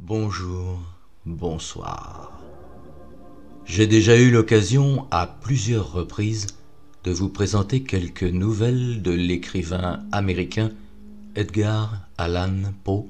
Bonjour, bonsoir. J'ai déjà eu l'occasion, à plusieurs reprises, de vous présenter quelques nouvelles de l'écrivain américain Edgar Allan Poe,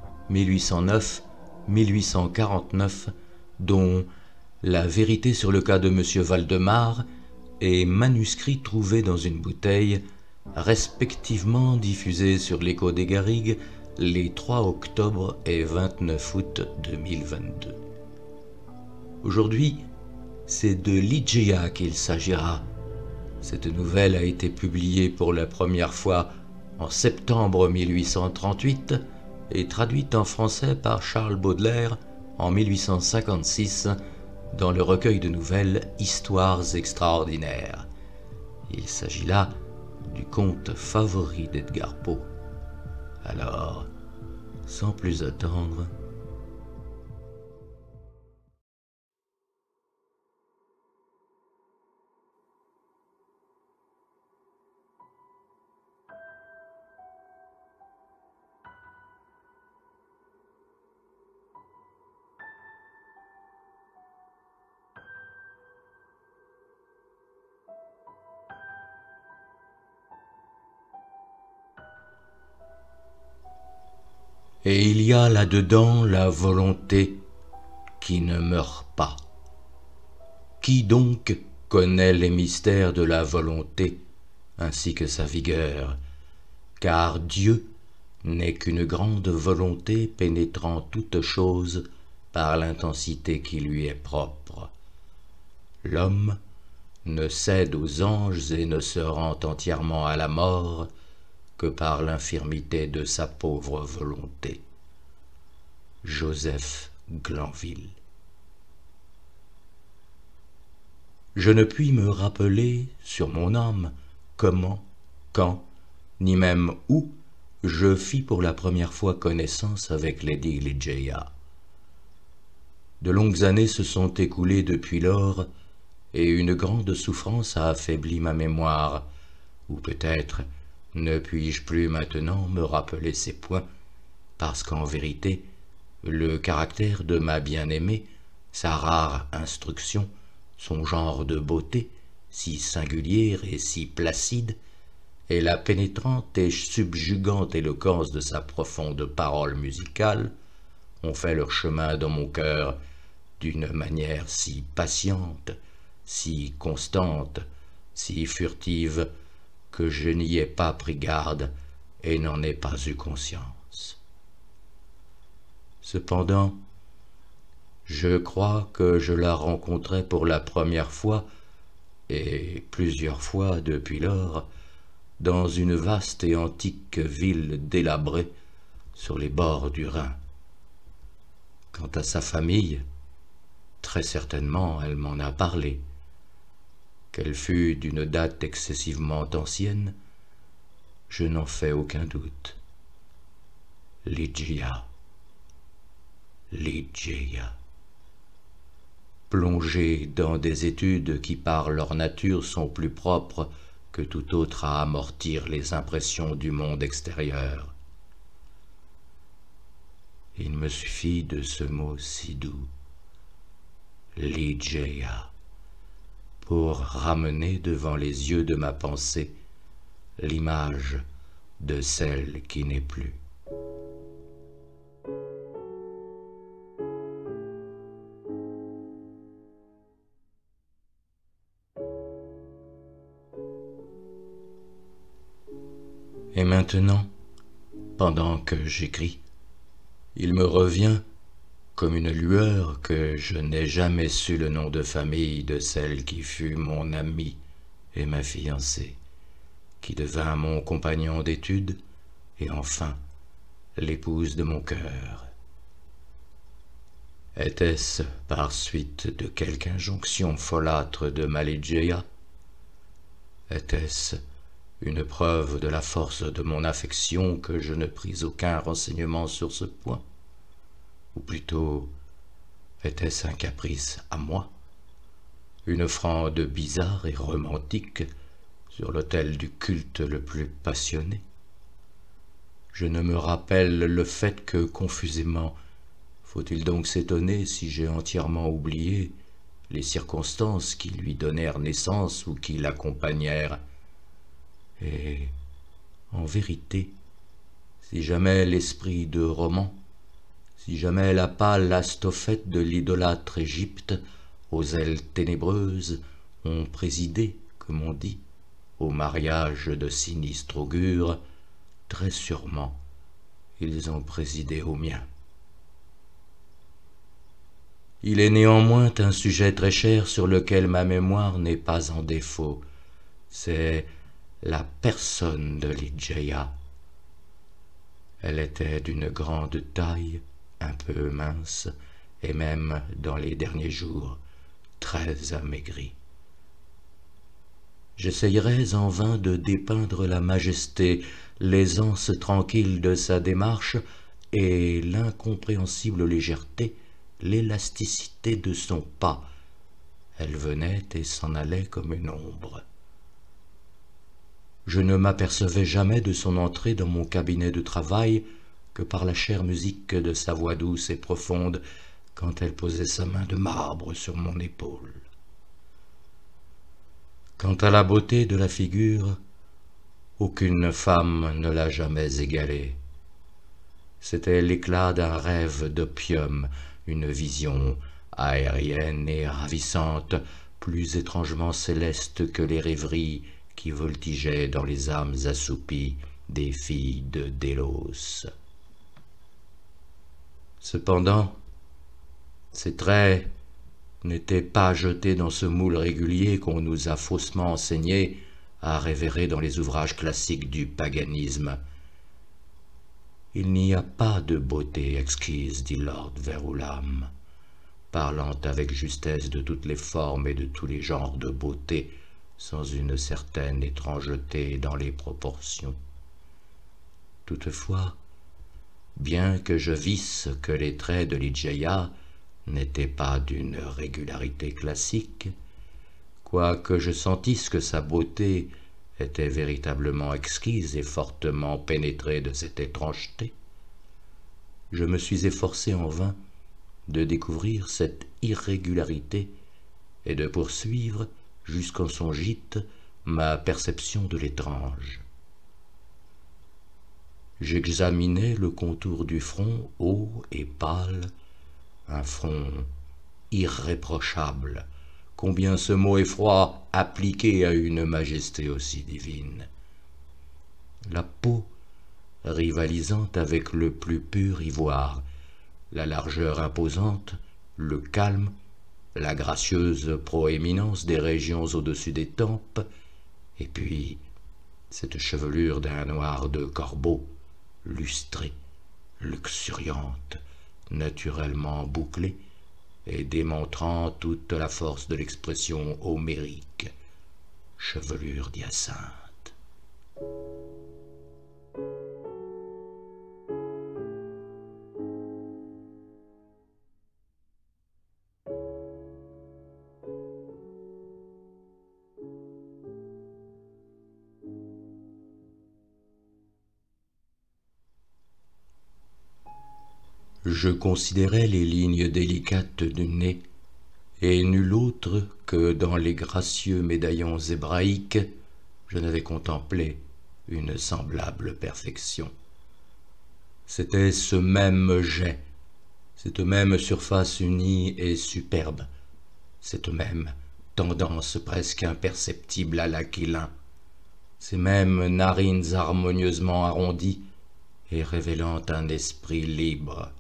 1809-1849, dont La vérité sur le cas de Monsieur Valdemar et manuscrit trouvé dans une bouteille, respectivement diffusé sur l'Écho des Garrigues les 3 octobre et 29 août 2022. Aujourd'hui, c'est de Ligeia qu'il s'agira. Cette nouvelle a été publiée pour la première fois en septembre 1838 et traduite en français par Charles Baudelaire en 1856 dans le recueil de nouvelles Histoires extraordinaires. Il s'agit là du conte favori d'Edgar Poe. Alors, sans plus attendre, et il y a là-dedans la volonté qui ne meurt pas. Qui donc connaît les mystères de la volonté ainsi que sa vigueur, car Dieu n'est qu'une grande volonté pénétrant toute chose par l'intensité qui lui est propre. L'homme ne cède aux anges et ne se rend entièrement à la mort que par l'infirmité de sa pauvre volonté. Joseph Glanville. Je ne puis me rappeler sur mon âme comment, quand, ni même où je fis pour la première fois connaissance avec Lady Ligeia. De longues années se sont écoulées depuis lors, et une grande souffrance a affaibli ma mémoire, ou peut-être ne puis-je plus maintenant me rappeler ces points, parce qu'en vérité, le caractère de ma bien-aimée, sa rare instruction, son genre de beauté, si singulière et si placide, et la pénétrante et subjugante éloquence de sa profonde parole musicale, ont fait leur chemin dans mon cœur d'une manière si patiente, si constante, si furtive, que je n'y ai pas pris garde et n'en ai pas eu conscience. Cependant, je crois que je la rencontrai pour la première fois, et plusieurs fois depuis lors, dans une vaste et antique ville délabrée sur les bords du Rhin. Quant à sa famille, très certainement elle m'en a parlé. Qu'elle fût d'une date excessivement ancienne, je n'en fais aucun doute. Ligeia. Ligeia. Plongée dans des études qui par leur nature sont plus propres que tout autre à amortir les impressions du monde extérieur. Il me suffit de ce mot si doux, Ligeia, pour ramener devant les yeux de ma pensée l'image de celle qui n'est plus. Et maintenant, pendant que j'écris, il me revient comme une lueur que je n'ai jamais su le nom de famille de celle qui fut mon amie et ma fiancée, qui devint mon compagnon d'études et enfin l'épouse de mon cœur. Était-ce par suite de quelque injonction folâtre de ma Ligeia? Était-ce une preuve de la force de mon affection que je ne pris aucun renseignement sur ce point? Ou plutôt, était-ce un caprice à moi, une offrande bizarre et romantique sur l'autel du culte le plus passionné? Je ne me rappelle le fait que, confusément, Faut-il donc s'étonner si j'ai entièrement oublié les circonstances qui lui donnèrent naissance ou qui l'accompagnèrent? Et, en vérité, si jamais l'esprit de roman, si jamais la pâle Astophète de l'idolâtre Égypte, aux ailes ténébreuses, ont présidé, comme on dit, au mariage de sinistre augure, très sûrement ils ont présidé au mien. Il est néanmoins un sujet très cher sur lequel ma mémoire n'est pas en défaut. C'est la personne de Ligeia. Elle était d'une grande taille, un peu mince, et même, dans les derniers jours, très amaigrie. J'essayerais en vain de dépeindre la majesté, l'aisance tranquille de sa démarche et l'incompréhensible légèreté, l'élasticité de son pas. Elle venait et s'en allait comme une ombre. Je ne m'apercevais jamais de son entrée dans mon cabinet de travail que par la chère musique de sa voix douce et profonde quand elle posait sa main de marbre sur mon épaule. Quant à la beauté de la figure, aucune femme ne l'a jamais égalée. C'était l'éclat d'un rêve d'opium, une vision aérienne et ravissante, plus étrangement céleste que les rêveries qui voltigeaient dans les âmes assoupies des filles de Délos. Cependant, ses traits n'étaient pas jetés dans ce moule régulier qu'on nous a faussement enseigné à révérer dans les ouvrages classiques du paganisme. Il n'y a pas de beauté exquise, dit Lord Verulam, parlant avec justesse de toutes les formes et de tous les genres de beauté, sans une certaine étrangeté dans les proportions. Toutefois, bien que je visse que les traits de Ligeia n'étaient pas d'une régularité classique, quoique je sentisse que sa beauté était véritablement exquise et fortement pénétrée de cette étrangeté, je me suis efforcé en vain de découvrir cette irrégularité et de poursuivre jusqu'en son gîte ma perception de l'étrange. J'examinais le contour du front haut et pâle, un front irréprochable, combien ce mot est froid appliqué à une majesté aussi divine. La peau rivalisante avec le plus pur ivoire, la largeur imposante, le calme, la gracieuse proéminence des régions au-dessus des tempes, et puis cette chevelure d'un noir de corbeau, lustrée, luxuriante, naturellement bouclée, et démontrant toute la force de l'expression homérique, chevelure d'hyacinthe. Je considérais les lignes délicates du nez, et nul autre que dans les gracieux médaillons hébraïques, je n'avais contemplé une semblable perfection. C'était ce même jet, cette même surface unie et superbe, cette même tendance presque imperceptible à l'aquilin, ces mêmes narines harmonieusement arrondies et révélant un esprit libre.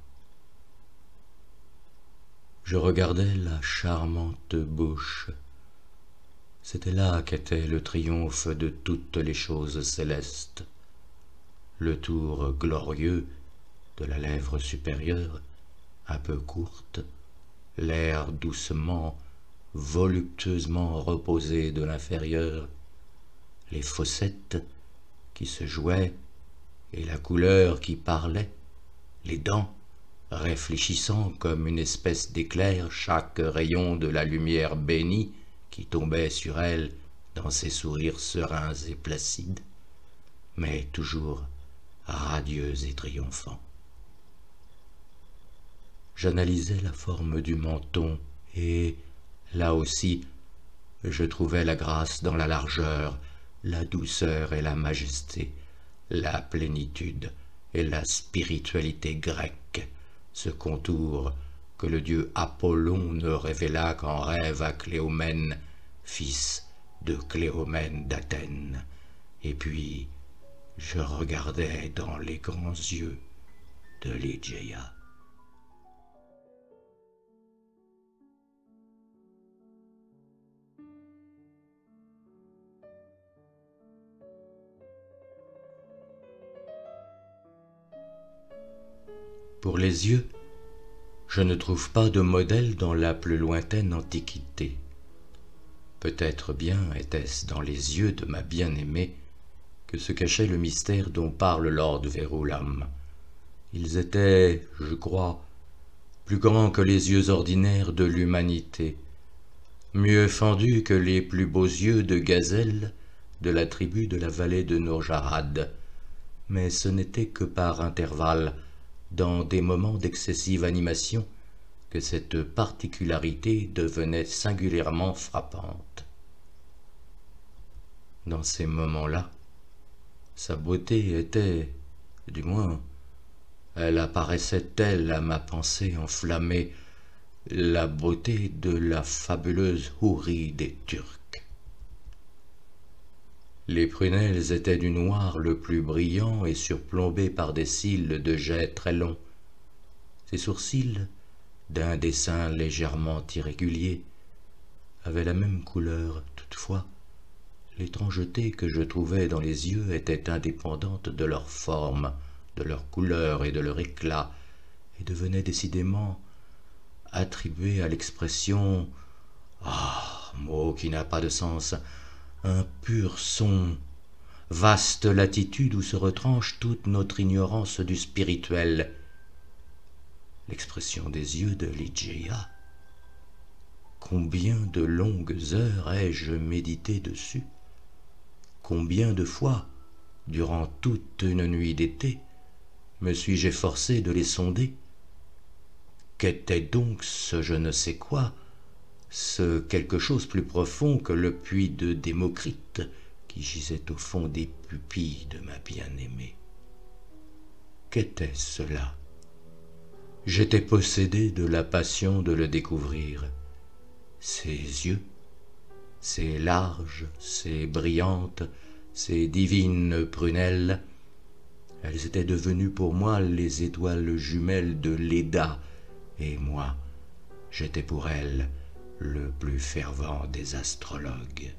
Je regardais la charmante bouche. C'était là qu'était le triomphe de toutes les choses célestes. Le tour glorieux de la lèvre supérieure, un peu courte, l'air doucement, voluptueusement reposé de l'inférieur, les fossettes qui se jouaient et la couleur qui parlait, les dents réfléchissant comme une espèce d'éclair chaque rayon de la lumière bénie qui tombait sur elle dans ses sourires sereins et placides, mais toujours radieux et triomphants. j'analysais la forme du menton et, là aussi, je trouvais la grâce dans la largeur, la douceur et la majesté, la plénitude et la spiritualité grecque, ce contour que le dieu Apollon ne révéla qu'en rêve à Cléomène, fils de Cléomène d'Athènes. Et puis, je regardais dans les grands yeux de Ligeia. Pour les yeux, je ne trouve pas de modèle dans la plus lointaine antiquité. Peut-être bien était-ce dans les yeux de ma bien-aimée que se cachait le mystère dont parle Lord Verulam. Ils étaient, je crois, plus grands que les yeux ordinaires de l'humanité, mieux fendus que les plus beaux yeux de gazelle de la tribu de la vallée de Nourjahad, mais ce n'était que par intervalles, dans des moments d'excessive animation, que cette particularité devenait singulièrement frappante. Dans ces moments-là, sa beauté était, du moins, elle apparaissait telle à ma pensée enflammée, la beauté de la fabuleuse Houri des Turcs. Les prunelles étaient du noir le plus brillant et surplombées par des cils de jais très longs. Ses sourcils, d'un dessin légèrement irrégulier, avaient la même couleur. Toutefois, l'étrangeté que je trouvais dans les yeux était indépendante de leur forme, de leur couleur et de leur éclat, et devenait décidément attribuée à l'expression, mot qui n'a pas de sens, un pur son, vaste latitude où se retranche toute notre ignorance du spirituel. L'expression des yeux de Ligeia. Combien de longues heures ai-je médité dessus? Combien de fois, durant toute une nuit d'été, me suis-je efforcé de les sonder? Qu'était donc ce je ne sais quoi, ce quelque chose plus profond que le puits de Démocrite qui gisait au fond des pupilles de ma bien-aimée? Qu'était cela? J'étais possédé de la passion de le découvrir. Ses yeux, ses larges, ses brillantes, ses divines prunelles, elles étaient devenues pour moi les étoiles jumelles de Léda, et moi, j'étais pour elles le plus fervent des astrologues.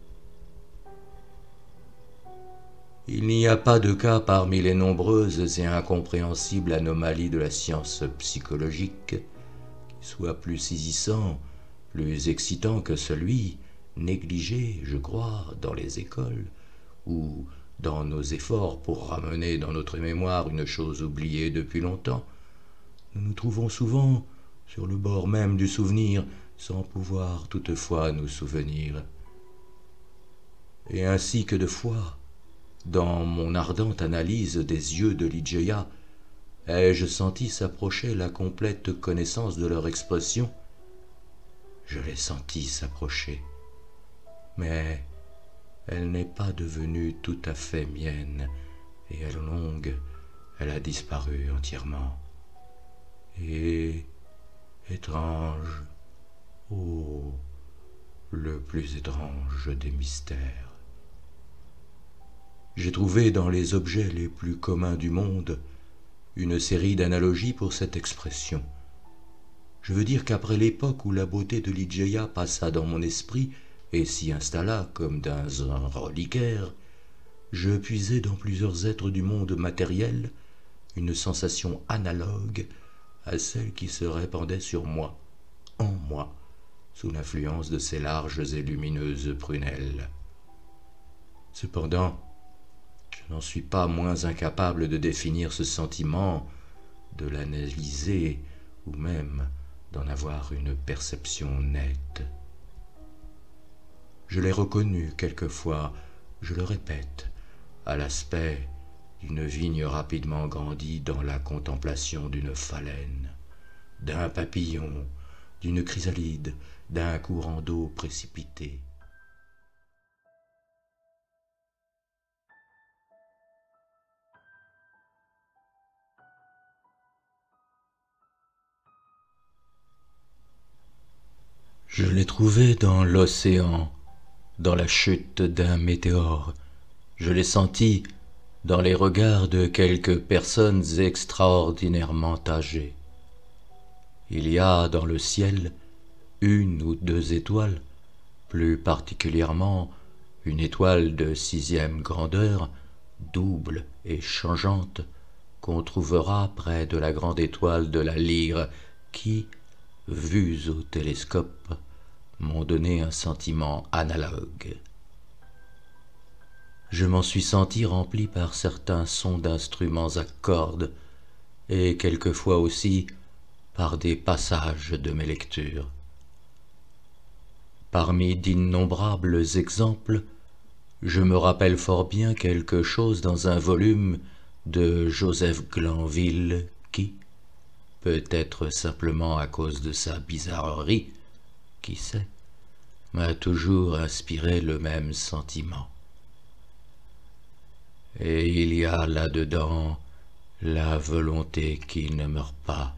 Il n'y a pas de cas parmi les nombreuses et incompréhensibles anomalies de la science psychologique qui soit plus saisissant, plus excitant que celui, négligé, je crois, dans les écoles, ou dans nos efforts pour ramener dans notre mémoire une chose oubliée depuis longtemps. Nous nous trouvons souvent sur le bord même du souvenir, sans pouvoir toutefois nous souvenir. Et ainsi que de fois, dans mon ardente analyse des yeux de Ligeia, ai-je senti s'approcher la complète connaissance de leur expression? Je l'ai sentie s'approcher, mais elle n'est pas devenue tout à fait mienne, et à longue, elle a disparu entièrement. Et, étrange, oh, le plus étrange des mystères, j'ai trouvé dans les objets les plus communs du monde une série d'analogies pour cette expression. Je veux dire qu'après l'époque où la beauté de Ligeia passa dans mon esprit et s'y installa comme dans un reliquaire, je puisai dans plusieurs êtres du monde matériel une sensation analogue à celle qui se répandait sur moi, en moi, sous l'influence de ces larges et lumineuses prunelles. Cependant, je n'en suis pas moins incapable de définir ce sentiment, de l'analyser ou même d'en avoir une perception nette. Je l'ai reconnu quelquefois, je le répète, à l'aspect d'une vigne rapidement grandie dans la contemplation d'une phalène, d'un papillon, d'une chrysalide, d'un courant d'eau précipité. Je l'ai trouvé dans l'océan, dans la chute d'un météore. Je l'ai senti dans les regards de quelques personnes extraordinairement âgées. Il y a dans le ciel une ou deux étoiles, plus particulièrement une étoile de 6e grandeur, double et changeante, qu'on trouvera près de la grande étoile de la Lyre, qui, vues au télescope, m'ont donné un sentiment analogue. Je m'en suis senti rempli par certains sons d'instruments à cordes, et quelquefois aussi par des passages de mes lectures. Parmi d'innombrables exemples, je me rappelle fort bien quelque chose dans un volume de Joseph Glanville qui, peut-être simplement à cause de sa bizarrerie, qui sait, m'a toujours inspiré le même sentiment. Et il y a là-dedans la volonté qui ne meurt pas.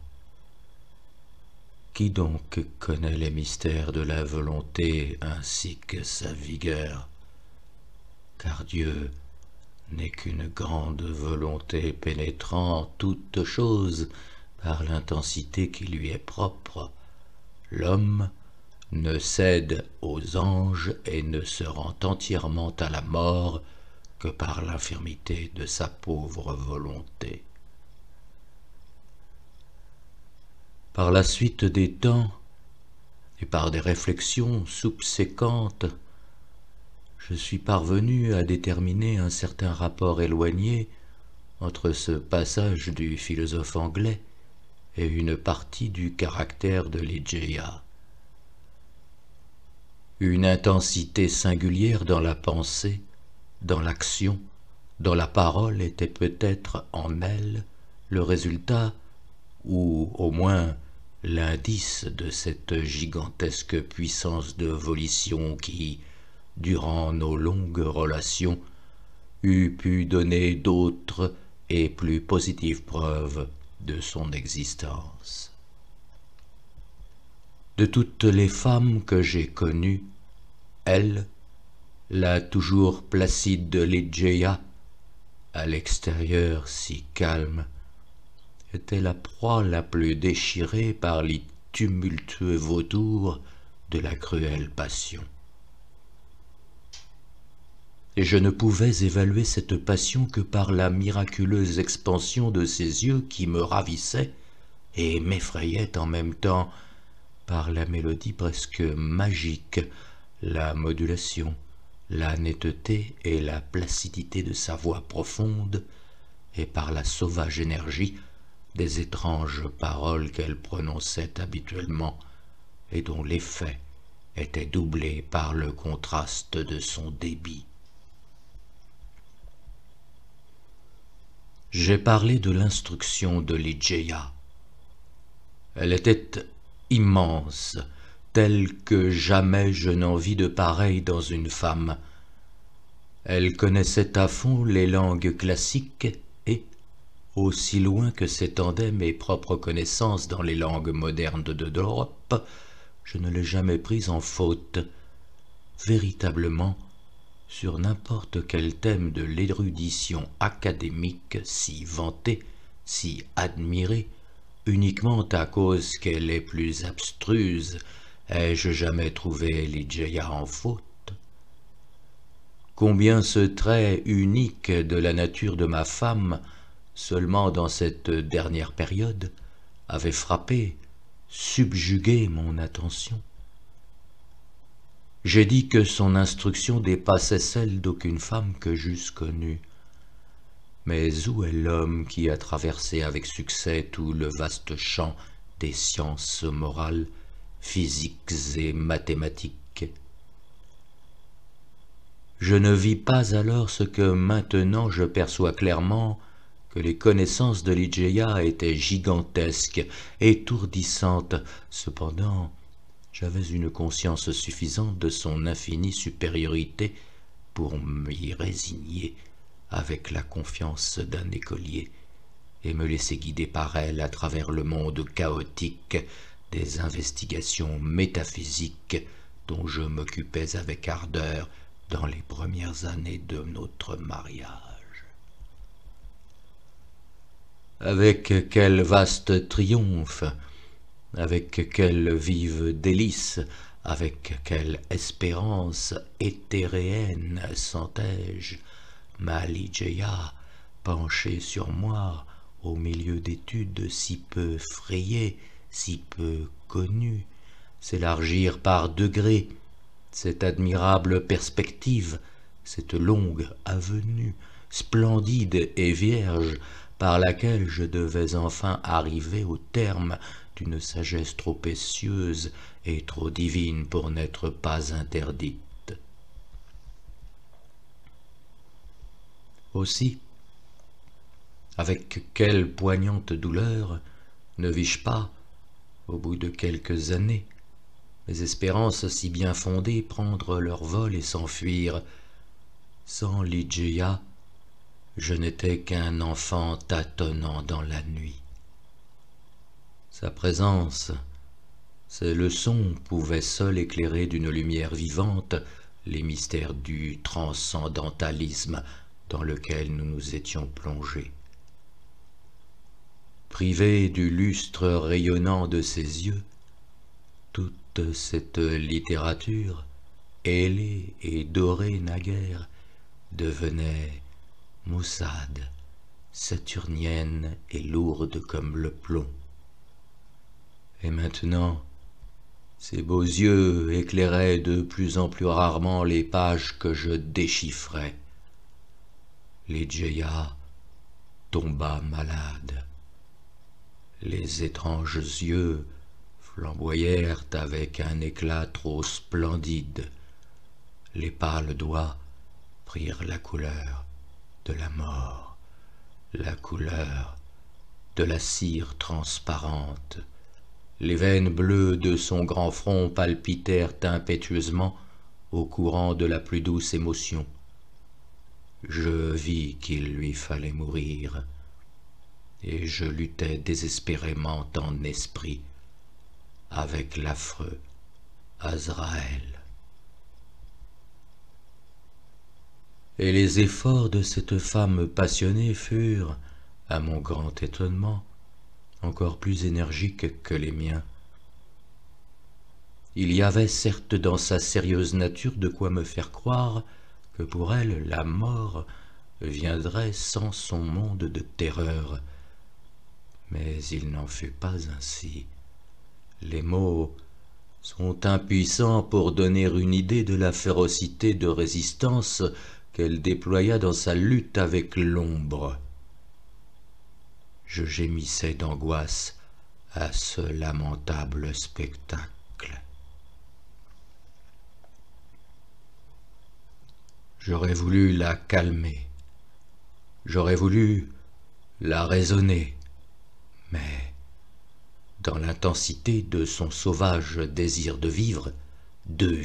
Qui donc connaît les mystères de la volonté ainsi que sa vigueur? Car Dieu n'est qu'une grande volonté pénétrant toute chose par l'intensité qui lui est propre. L'homme ne cède aux anges et ne se rend entièrement à la mort que par l'infirmité de sa pauvre volonté. Par la suite des temps, et par des réflexions subséquentes, je suis parvenu à déterminer un certain rapport éloigné entre ce passage du philosophe anglais et une partie du caractère de Ligeia. Une intensité singulière dans la pensée, dans l'action, dans la parole était peut-être en elle le résultat, ou au moins l'indice de cette gigantesque puissance de volition qui, durant nos longues relations, eût pu donner d'autres et plus positives preuves de son existence. De toutes les femmes que j'ai connues, elle, la toujours placide Ligeia, à l'extérieur si calme, était la proie la plus déchirée par les tumultueux vautours de la cruelle passion. Et je ne pouvais évaluer cette passion que par la miraculeuse expansion de ses yeux qui me ravissait et m'effrayait en même temps, par la mélodie presque magique, la modulation, la netteté et la placidité de sa voix profonde, et par la sauvage énergie des étranges paroles qu'elle prononçait habituellement et dont l'effet était doublé par le contraste de son débit. J'ai parlé de l'instruction de Ligeia. Elle était immense, telle que jamais je n'en vis de pareille dans une femme. Elle connaissait à fond les langues classiques et, aussi loin que s'étendaient mes propres connaissances dans les langues modernes de l'Europe, je ne l'ai jamais prise en faute. Véritablement, sur n'importe quel thème de l'érudition académique si vantée, si admirée, uniquement à cause qu'elle est plus abstruse, ai-je jamais trouvé Ligeia en faute? Combien ce trait unique de la nature de ma femme, seulement dans cette dernière période, avait frappé, subjugué mon attention. J'ai dit que son instruction dépassait celle d'aucune femme que j'eusse connue. Mais où est l'homme qui a traversé avec succès tout le vaste champ des sciences morales, physiques et mathématiques? Je ne vis pas alors ce que maintenant je perçois clairement que les connaissances de Ligeia étaient gigantesques, étourdissantes. Cependant, j'avais une conscience suffisante de son infinie supériorité pour m'y résigner avec la confiance d'un écolier et me laisser guider par elle à travers le monde chaotique des investigations métaphysiques dont je m'occupais avec ardeur dans les premières années de notre mariage. Avec quel vaste triomphe, avec quelle vive délice, avec quelle espérance éthéréenne sentais-je ma Ligeia penchée sur moi au milieu d'études si peu frayées, si peu connues, s'élargir par degrés cette admirable perspective, cette longue avenue, splendide et vierge, par laquelle je devais enfin arriver au terme d'une sagesse trop précieuse et trop divine pour n'être pas interdite. Aussi, avec quelle poignante douleur ne vis-je pas, au bout de quelques années, mes espérances si bien fondées prendre leur vol et s'enfuir. Sans Ligeia, je n'étais qu'un enfant tâtonnant dans la nuit. Sa présence, ses leçons pouvaient seules éclairer d'une lumière vivante les mystères du transcendantalisme dans lequel nous nous étions plongés. Privé du lustre rayonnant de ses yeux, toute cette littérature, ailée et dorée naguère, devenait maussade, saturnienne et lourde comme le plomb. Et maintenant, ses beaux yeux éclairaient de plus en plus rarement les pages que je déchiffrais. Ligeia tomba malade. Les étranges yeux flamboyèrent avec un éclat trop splendide. Les pâles doigts prirent la couleur de la mort, la couleur de la cire transparente. Les veines bleues de son grand front palpitèrent impétueusement au courant de la plus douce émotion. Je vis qu'il lui fallait mourir, et je luttais désespérément en esprit avec l'affreux Azraël. Et les efforts de cette femme passionnée furent, à mon grand étonnement, encore plus énergiques que les miens. Il y avait certes dans sa sérieuse nature de quoi me faire croire que pour elle la mort viendrait sans son monde de terreur. Mais il n'en fut pas ainsi. Les mots sont impuissants pour donner une idée de la férocité de résistance qu'elle déploya dans sa lutte avec l'ombre. Je gémissais d'angoisse à ce lamentable spectacle. J'aurais voulu la calmer, j'aurais voulu la raisonner, mais dans l'intensité de son sauvage désir de vivre, de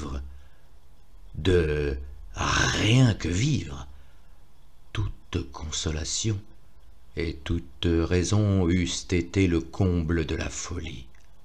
rien que vivre, toute consolation et toute raison eussent été le comble de la folie.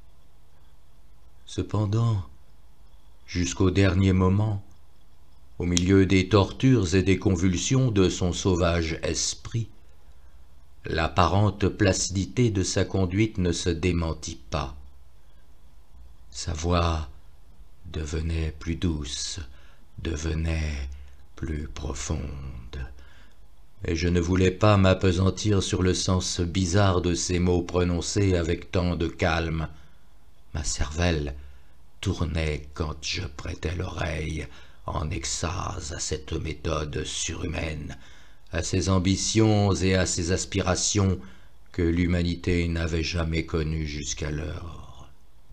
Cependant, jusqu'au dernier moment, au milieu des tortures et des convulsions de son sauvage esprit, l'apparente placidité de sa conduite ne se démentit pas. Sa voix devenait plus douce, devenait plus profonde. Et je ne voulais pas m'appesantir sur le sens bizarre de ces mots prononcés avec tant de calme. Ma cervelle tournait quand je prêtais l'oreille en extase à cette méthode surhumaine, à ces ambitions et à ces aspirations que l'humanité n'avait jamais connues jusqu'alors.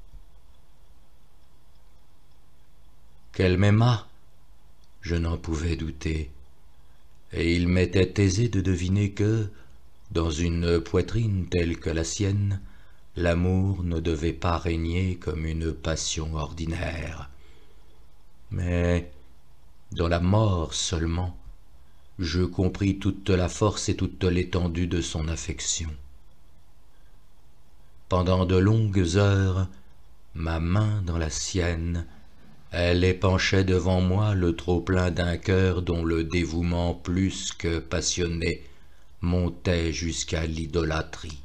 Qu'elle m'aimât, je n'en pouvais douter, et il m'était aisé de deviner que, Dans une poitrine telle que la sienne, l'amour ne devait pas régner comme une passion ordinaire. Mais dans la mort seulement, je compris toute la force et toute l'étendue de son affection. Pendant de longues heures, ma main dans la sienne, elle épanchait devant moi le trop-plein d'un cœur dont le dévouement plus que passionné montait jusqu'à l'idolâtrie.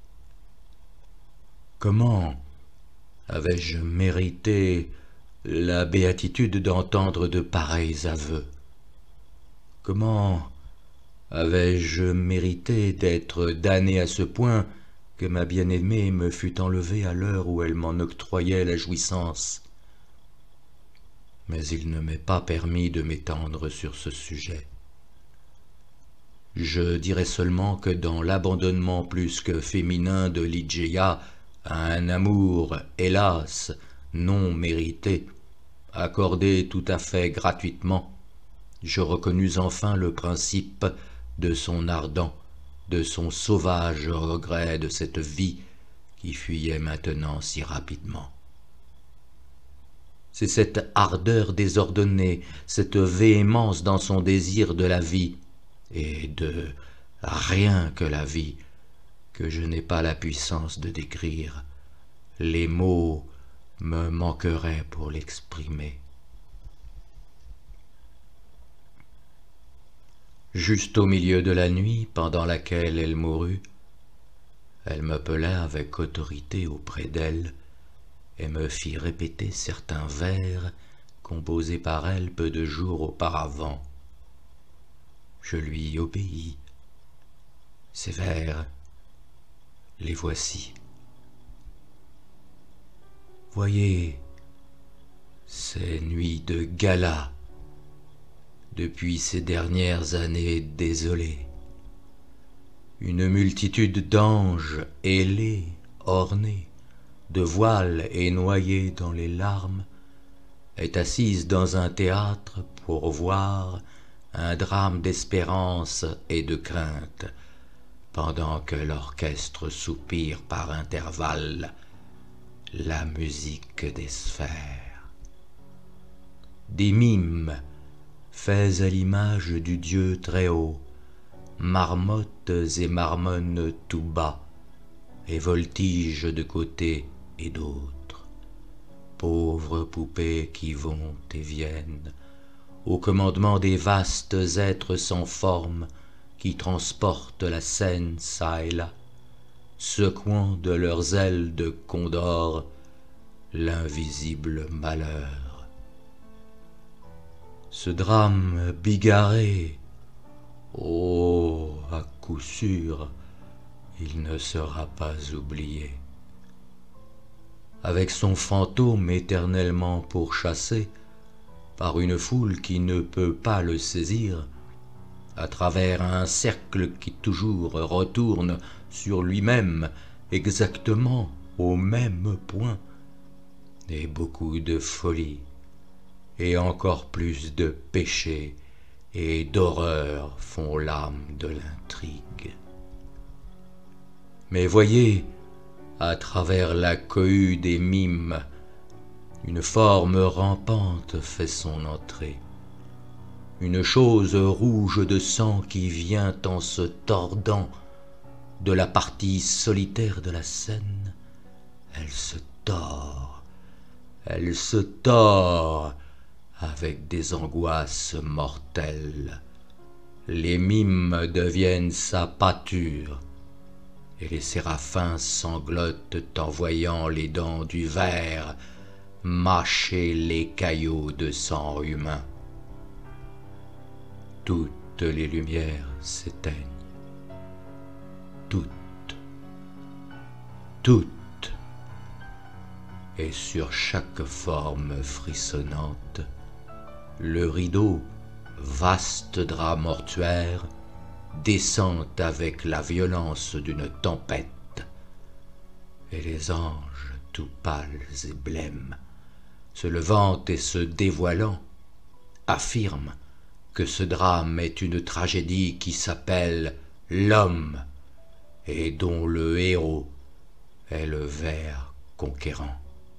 Comment avais-je mérité la béatitude d'entendre de pareils aveux? Comment avais-je mérité d'être damné à ce point que ma bien-aimée me fût enlevée à l'heure où elle m'en octroyait la jouissance? Mais il ne m'est pas permis de m'étendre sur ce sujet. Je dirais seulement que dans l'abandonnement plus que féminin de Ligeia à un amour, hélas, non mérité, accordé tout à fait gratuitement, je reconnus enfin le principe de son ardent, de son sauvage regret de cette vie qui fuyait maintenant si rapidement. C'est cette ardeur désordonnée, cette véhémence dans son désir de la vie, et de rien que la vie, que je n'ai pas la puissance de décrire. Les mots me manqueraient pour l'exprimer. Juste au milieu de la nuit, pendant laquelle elle mourut, elle m'appela avec autorité auprès d'elle et me fit répéter certains vers composés par elle peu de jours auparavant. Je lui obéis. Ces vers, les voici. Voyez ces nuits de gala depuis ces dernières années désolées. Une multitude d'anges ailés, ornés, de voiles et noyés dans les larmes, est assise dans un théâtre pour voir un drame d'espérance et de crainte, pendant que l'orchestre soupire par intervalles la musique des sphères. Des mimes faits à l'image du Dieu très haut, marmottent et marmonnent tout bas, et voltigent de côté et d'autre. Pauvres poupées qui vont et viennent, au commandement des vastes êtres sans forme qui transportent la scène çà et là, secouant de leurs ailes de condor l'invisible malheur. Ce drame bigarré, oh, à coup sûr, il ne sera pas oublié. Avec son fantôme éternellement pourchassé par une foule qui ne peut pas le saisir, à travers un cercle qui toujours retourne sur lui-même exactement au même point, et beaucoup de folie, et encore plus de péché et d'horreur font l'âme de l'intrigue. Mais voyez, à travers la cohue des mimes, une forme rampante fait son entrée, une chose rouge de sang qui vient en se tordant de la partie solitaire de la scène. Elle se tord avec des angoisses mortelles. Les mimes deviennent sa pâture, et les séraphins sanglotent en voyant les dents du ver mâcher les caillots de sang humain. Toutes les lumières s'éteignent, toutes, et sur chaque forme frissonnante, le rideau, vaste drap mortuaire, descend avec la violence d'une tempête, et les anges, tout pâles et blêmes, se levant et se dévoilant, affirment que ce drame est une tragédie qui s'appelle l'homme, et dont le héros est le ver conquérant.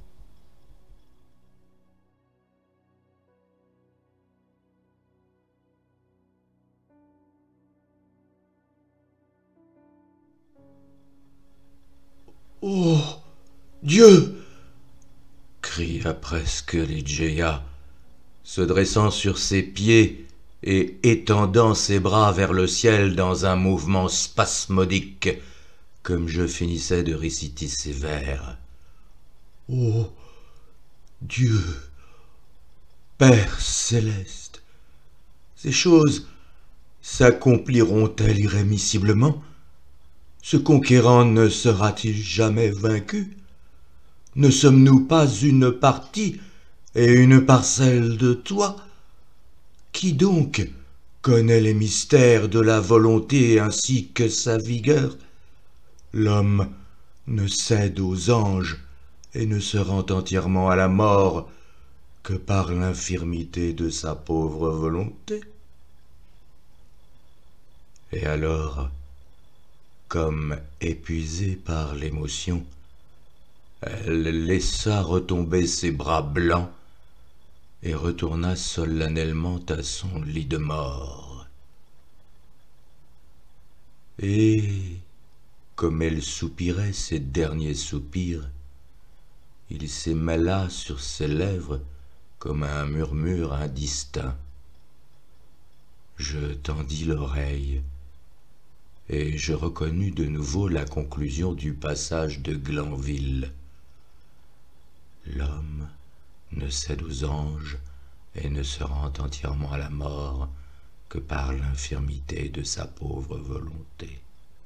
Oh Dieu! Cria presque Ligeia, se dressant sur ses pieds et étendant ses bras vers le ciel dans un mouvement spasmodique, comme je finissais de réciter ces vers. Ô Dieu, Père céleste, ces choses s'accompliront-elles irrémissiblement? Ce conquérant ne sera-t-il jamais vaincu? Ne sommes-nous pas une partie et une parcelle de toi? Qui donc connaît les mystères de la volonté ainsi que sa vigueur? L'homme ne cède aux anges et ne se rend entièrement à la mort que par l'infirmité de sa pauvre volonté. Et alors, comme épuisée par l'émotion, elle laissa retomber ses bras blancs et retourna solennellement à son lit de mort. Et, comme elle soupirait ses derniers soupirs, il s'émêla sur ses lèvres comme un murmure indistinct. Je tendis l'oreille, et je reconnus de nouveau la conclusion du passage de Glanville. L'homme ne cède aux anges et ne se rend entièrement à la mort que par l'infirmité de sa pauvre volonté.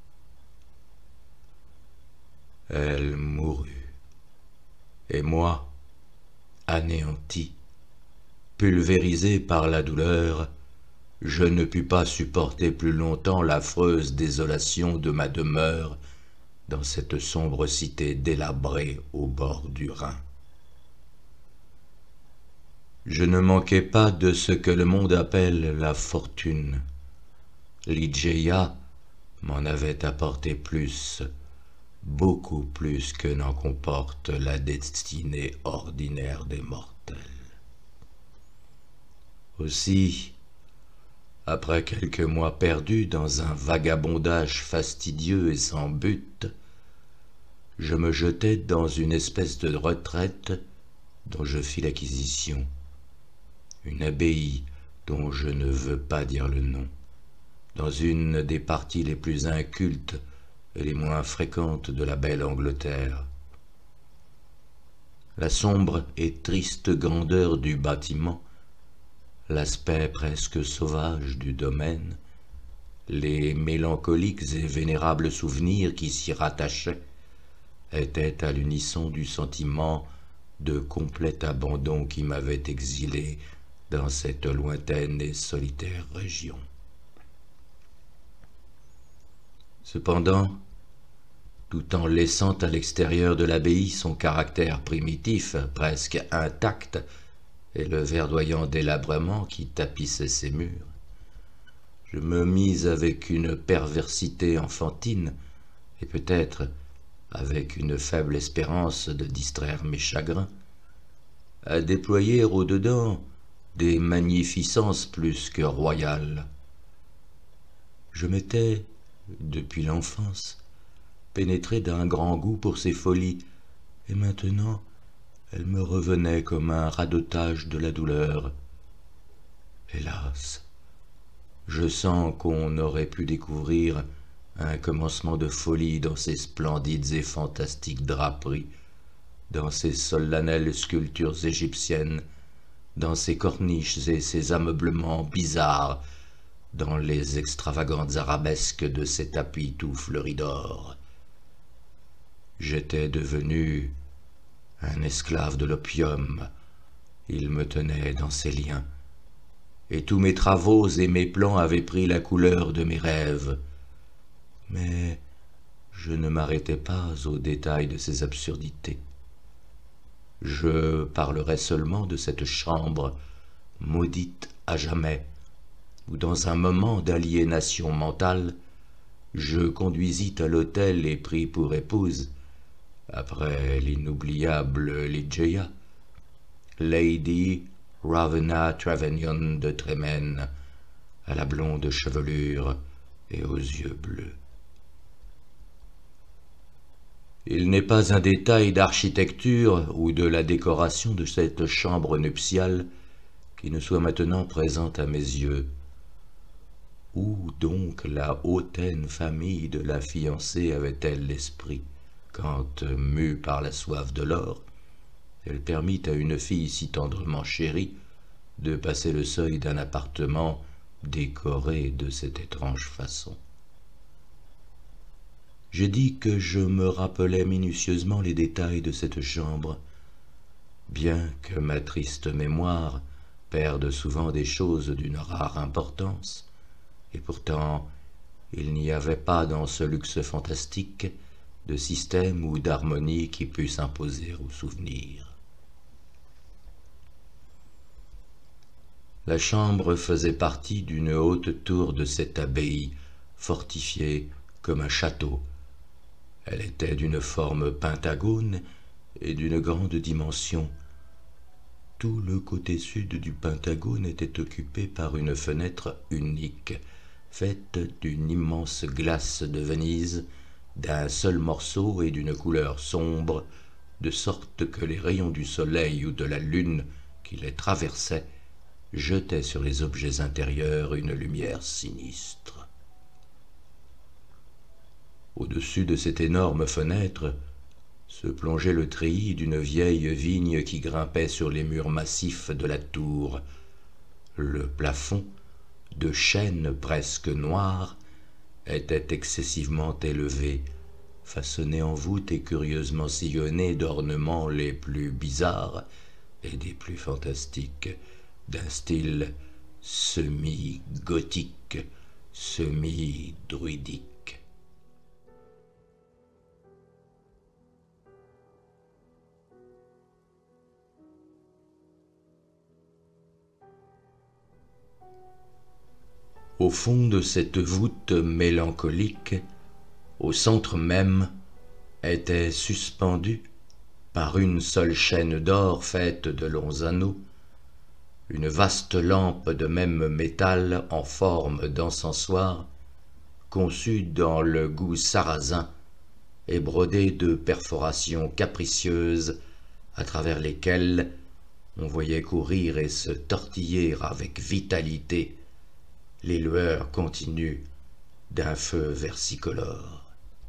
Elle mourut, et moi, anéanti, pulvérisé par la douleur, je ne pus pas supporter plus longtemps l'affreuse désolation de ma demeure dans cette sombre cité délabrée au bord du Rhin. Je ne manquais pas de ce que le monde appelle la fortune. Ligeia m'en avait apporté plus, beaucoup plus que n'en comporte la destinée ordinaire des mortels. Aussi, après quelques mois perdus dans un vagabondage fastidieux et sans but, je me jetai dans une espèce de retraite dont je fis l'acquisition, une abbaye dont je ne veux pas dire le nom, dans une des parties les plus incultes et les moins fréquentes de la belle Angleterre. La sombre et triste grandeur du bâtiment, l'aspect presque sauvage du domaine, les mélancoliques et vénérables souvenirs qui s'y rattachaient, étaient à l'unisson du sentiment de complet abandon qui m'avait exilé dans cette lointaine et solitaire région. Cependant, tout en laissant à l'extérieur de l'abbaye son caractère primitif, presque intact, et le verdoyant délabrement qui tapissait ses murs, je me mis avec une perversité enfantine, et peut-être avec une faible espérance de distraire mes chagrins, à déployer au-dedans des magnificences plus que royales. Je m'étais, depuis l'enfance, pénétré d'un grand goût pour ces folies, et maintenant elles me revenaient comme un radotage de la douleur. Hélas, je sens qu'on aurait pu découvrir un commencement de folie dans ces splendides et fantastiques draperies, dans ces solennelles sculptures égyptiennes, dans ces corniches et ces ameublements bizarres, dans les extravagantes arabesques de ces tapis tout fleuris d'or. J'étais devenu un esclave de l'opium, il me tenait dans ses liens, et tous mes travaux et mes plans avaient pris la couleur de mes rêves. Mais je ne m'arrêtais pas aux détails de ces absurdités. Je parlerai seulement de cette chambre maudite à jamais, où dans un moment d'aliénation mentale, je conduisis à l'hôtel et pris pour épouse, après l'inoubliable Ligeia, Lady Rowena Trevanion de Tremaine, à la blonde chevelure et aux yeux bleus. Il n'est pas un détail d'architecture ou de la décoration de cette chambre nuptiale qui ne soit maintenant présent à mes yeux. Où donc la hautaine famille de la fiancée avait-elle l'esprit, quand, mue par la soif de l'or, elle permit à une fille si tendrement chérie de passer le seuil d'un appartement décoré de cette étrange façon. J'ai dit que je me rappelais minutieusement les détails de cette chambre, bien que ma triste mémoire perde souvent des choses d'une rare importance, et pourtant il n'y avait pas dans ce luxe fantastique de système ou d'harmonie qui pût s'imposer au souvenir. La chambre faisait partie d'une haute tour de cette abbaye, fortifiée comme un château. Elle était d'une forme pentagone et d'une grande dimension. Tout le côté sud du pentagone était occupé par une fenêtre unique, faite d'une immense glace de Venise, d'un seul morceau et d'une couleur sombre, de sorte que les rayons du soleil ou de la lune qui les traversaient jetaient sur les objets intérieurs une lumière sinistre. Au-dessus de cette énorme fenêtre se plongeait le treillis d'une vieille vigne qui grimpait sur les murs massifs de la tour. Le plafond, de chêne presque noir, était excessivement élevé, façonné en voûte et curieusement sillonné d'ornements les plus bizarres et des plus fantastiques, d'un style semi-gothique, semi-druidique. Au fond de cette voûte mélancolique, au centre même, était suspendue, par une seule chaîne d'or faite de longs anneaux, une vaste lampe de même métal en forme d'encensoir, conçue dans le goût sarrasin et brodée de perforations capricieuses à travers lesquelles on voyait courir et se tortiller avec vitalité les lueurs continues d'un feu versicolore.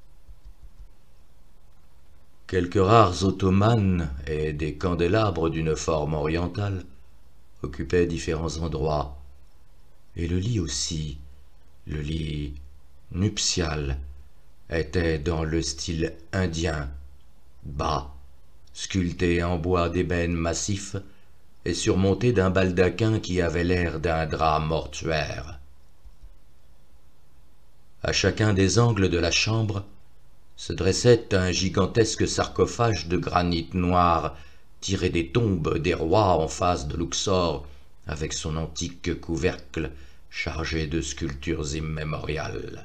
Quelques rares ottomanes et des candélabres d'une forme orientale occupaient différents endroits, et le lit aussi, le lit nuptial, était dans le style indien, bas, sculpté en bois d'ébène massif et surmonté d'un baldaquin qui avait l'air d'un drap mortuaire. À chacun des angles de la chambre se dressait un gigantesque sarcophage de granit noir tiré des tombes des rois en face de Luxor, avec son antique couvercle chargé de sculptures immémoriales.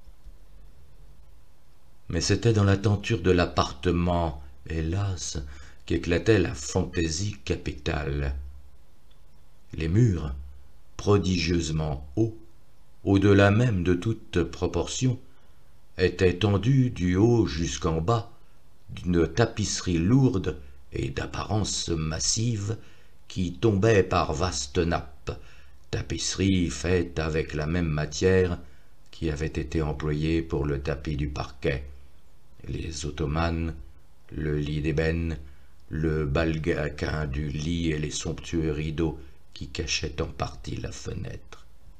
Mais c'était dans la tenture de l'appartement, hélas, qu'éclatait la fantaisie capitale. Les murs, prodigieusement hauts, au-delà même de toute proportion, étaient tendus du haut jusqu'en bas d'une tapisserie lourde et d'apparence massive qui tombait par vastes nappes, tapisserie faite avec la même matière qui avait été employée pour le tapis du parquet, les ottomanes, le lit d'ébène, le baldaquin du lit et les somptueux rideaux qui cachaient en partie la fenêtre.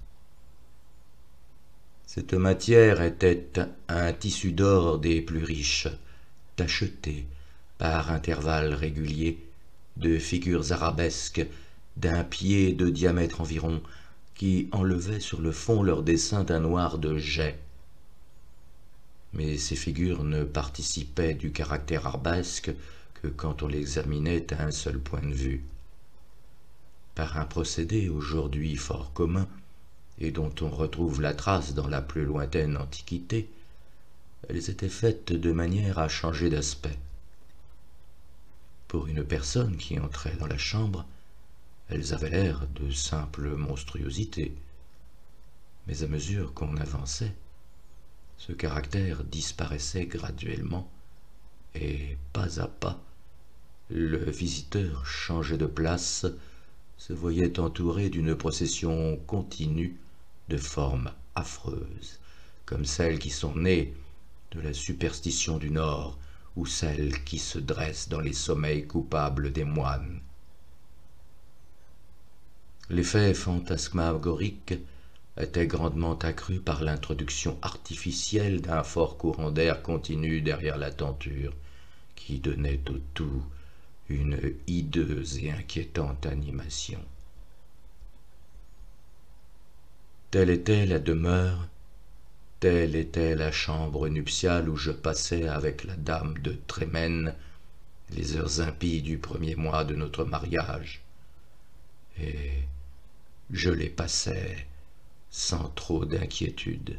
Cette matière était un tissu d'or des plus riches, tacheté par intervalles réguliers de figures arabesques d'un pied de diamètre environ, qui enlevaient sur le fond leur dessin d'un noir de jais. Mais ces figures ne participaient du caractère arabesque que quand on l'examinait à un seul point de vue. Par un procédé aujourd'hui fort commun, et dont on retrouve la trace dans la plus lointaine Antiquité, elles étaient faites de manière à changer d'aspect. Pour une personne qui entrait dans la chambre, elles avaient l'air de simples monstruosités, mais à mesure qu'on avançait, ce caractère disparaissait graduellement, et pas à pas, le visiteur changeait de place, se voyait entouré d'une procession continue de formes affreuses, comme celles qui sont nées de la superstition du Nord ou celles qui se dressent dans les sommeils coupables des moines. L'effet fantasmagorique était grandement accru par l'introduction artificielle d'un fort courant d'air continu derrière la tenture, qui donnait au tout une hideuse et inquiétante animation. Telle était la demeure, telle était la chambre nuptiale où je passais avec la dame de Trémène les heures impies du premier mois de notre mariage, et je les passais sans trop d'inquiétude.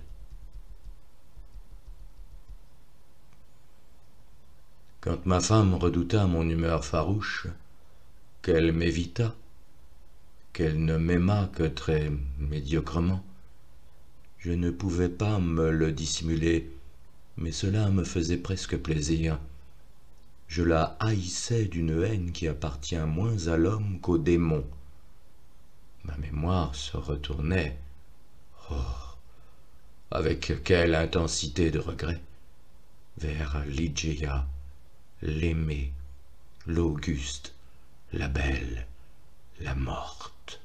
Quand ma femme redouta mon humeur farouche, qu'elle m'évita, qu'elle ne m'aima que très médiocrement, je ne pouvais pas me le dissimuler, mais cela me faisait presque plaisir. Je la haïssais d'une haine qui appartient moins à l'homme qu'au démon. Ma mémoire se retournait, avec quelle intensité de regret, vers Ligeia, l'aimée, l'auguste, la belle, la morte.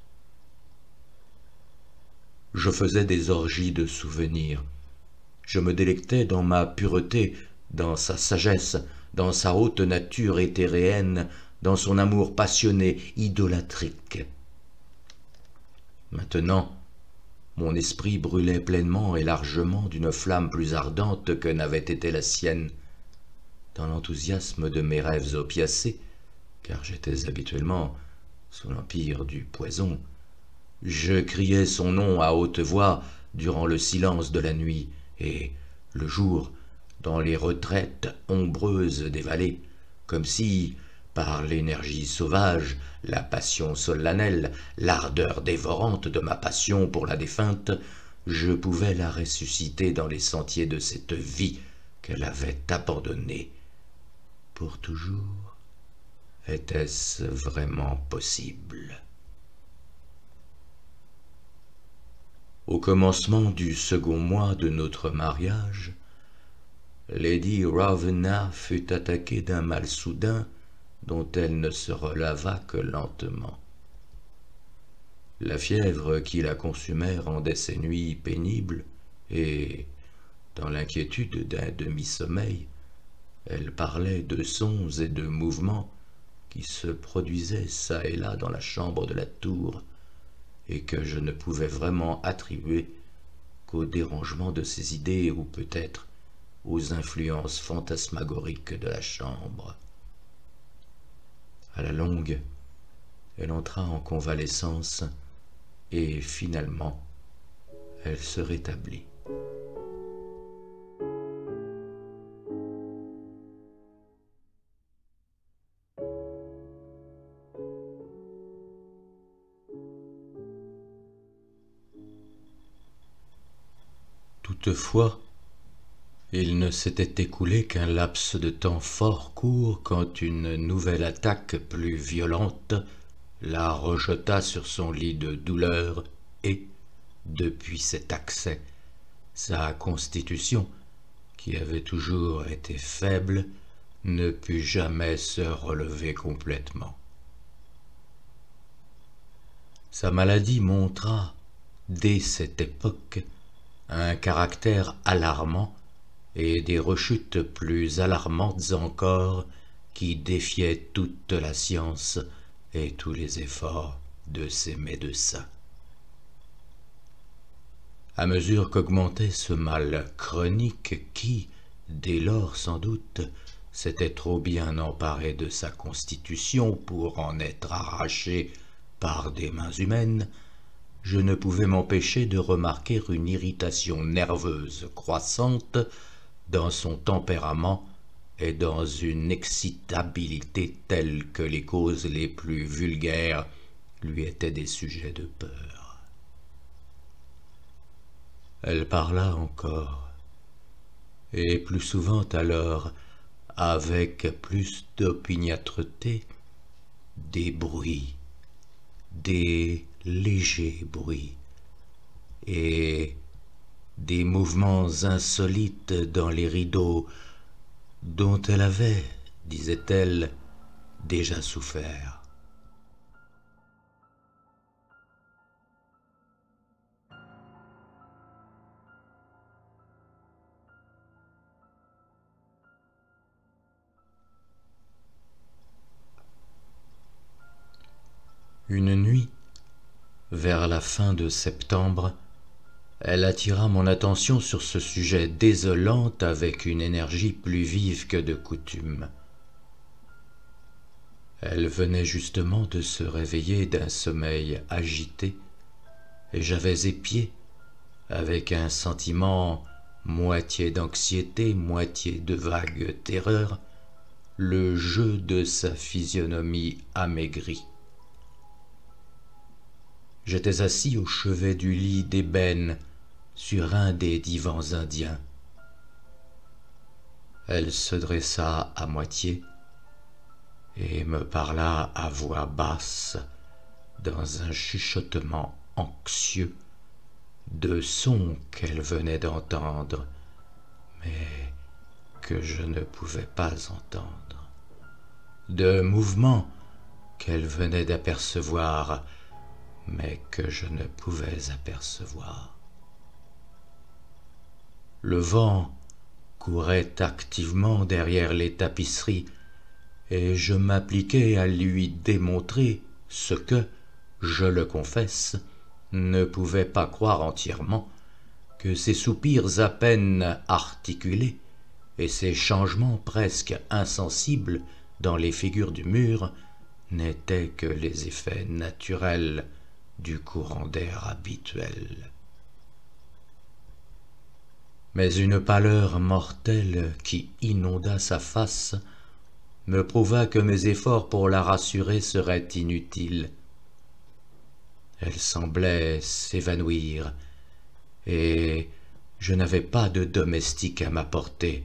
Je faisais des orgies de souvenirs. Je me délectais dans ma pureté, dans sa sagesse, dans sa haute nature éthéréenne, dans son amour passionné, idolâtrique. Maintenant, mon esprit brûlait pleinement et largement d'une flamme plus ardente que n'avait été la sienne. Dans l'enthousiasme de mes rêves opiacés, car j'étais habituellement sous l'empire du poison, je criais son nom à haute voix durant le silence de la nuit, et, le jour, dans les retraites ombreuses des vallées, comme si, par l'énergie sauvage, la passion solennelle, l'ardeur dévorante de ma passion pour la défunte, je pouvais la ressusciter dans les sentiers de cette vie qu'elle avait abandonnée. Pour toujours, était-ce vraiment possible? Au commencement du second mois de notre mariage, Lady Rowena fut attaquée d'un mal soudain dont elle ne se releva que lentement. La fièvre qui la consumait rendait ses nuits pénibles et, dans l'inquiétude d'un demi-sommeil, elle parlait de sons et de mouvements qui se produisaient çà et là dans la chambre de la tour et que je ne pouvais vraiment attribuer qu'au dérangement de ses idées ou peut-être aux influences fantasmagoriques de la chambre. À la longue, elle entra en convalescence et finalement, elle se rétablit. Toutefois, il ne s'était écoulé qu'un laps de temps fort court quand une nouvelle attaque plus violente la rejeta sur son lit de douleur et, depuis cet accès, sa constitution, qui avait toujours été faible, ne put jamais se relever complètement. Sa maladie montra, dès cette époque, un caractère alarmant et des rechutes plus alarmantes encore qui défiaient toute la science et tous les efforts de ses médecins. À mesure qu'augmentait ce mal chronique qui, dès lors sans doute, s'était trop bien emparé de sa constitution pour en être arraché par des mains humaines, je ne pouvais m'empêcher de remarquer une irritation nerveuse croissante dans son tempérament et dans une excitabilité telle que les causes les plus vulgaires lui étaient des sujets de peur. Elle parla encore, et plus souvent alors, avec plus d'opiniâtreté, des bruits, des légers bruits, et des mouvements insolites dans les rideaux dont elle avait, disait-elle, déjà souffert. Une nuit, vers la fin de septembre, elle attira mon attention sur ce sujet désolant avec une énergie plus vive que de coutume. Elle venait justement de se réveiller d'un sommeil agité, et j'avais épié, avec un sentiment moitié d'anxiété, moitié de vague terreur, le jeu de sa physionomie amaigrie. J'étais assis au chevet du lit d'ébène sur un des divans indiens. Elle se dressa à moitié et me parla à voix basse, dans un chuchotement anxieux, de sons qu'elle venait d'entendre, mais que je ne pouvais pas entendre, de mouvements qu'elle venait d'apercevoir, mais que je ne pouvais apercevoir. Le vent courait activement derrière les tapisseries, et je m'appliquais à lui démontrer ce que, je le confesse, ne pouvais pas croire entièrement, que ces soupirs à peine articulés et ces changements presque insensibles dans les figures du mur n'étaient que les effets naturels du courant d'air habituel. Mais une pâleur mortelle qui inonda sa face me prouva que mes efforts pour la rassurer seraient inutiles. Elle semblait s'évanouir, et je n'avais pas de domestique à m'apporter.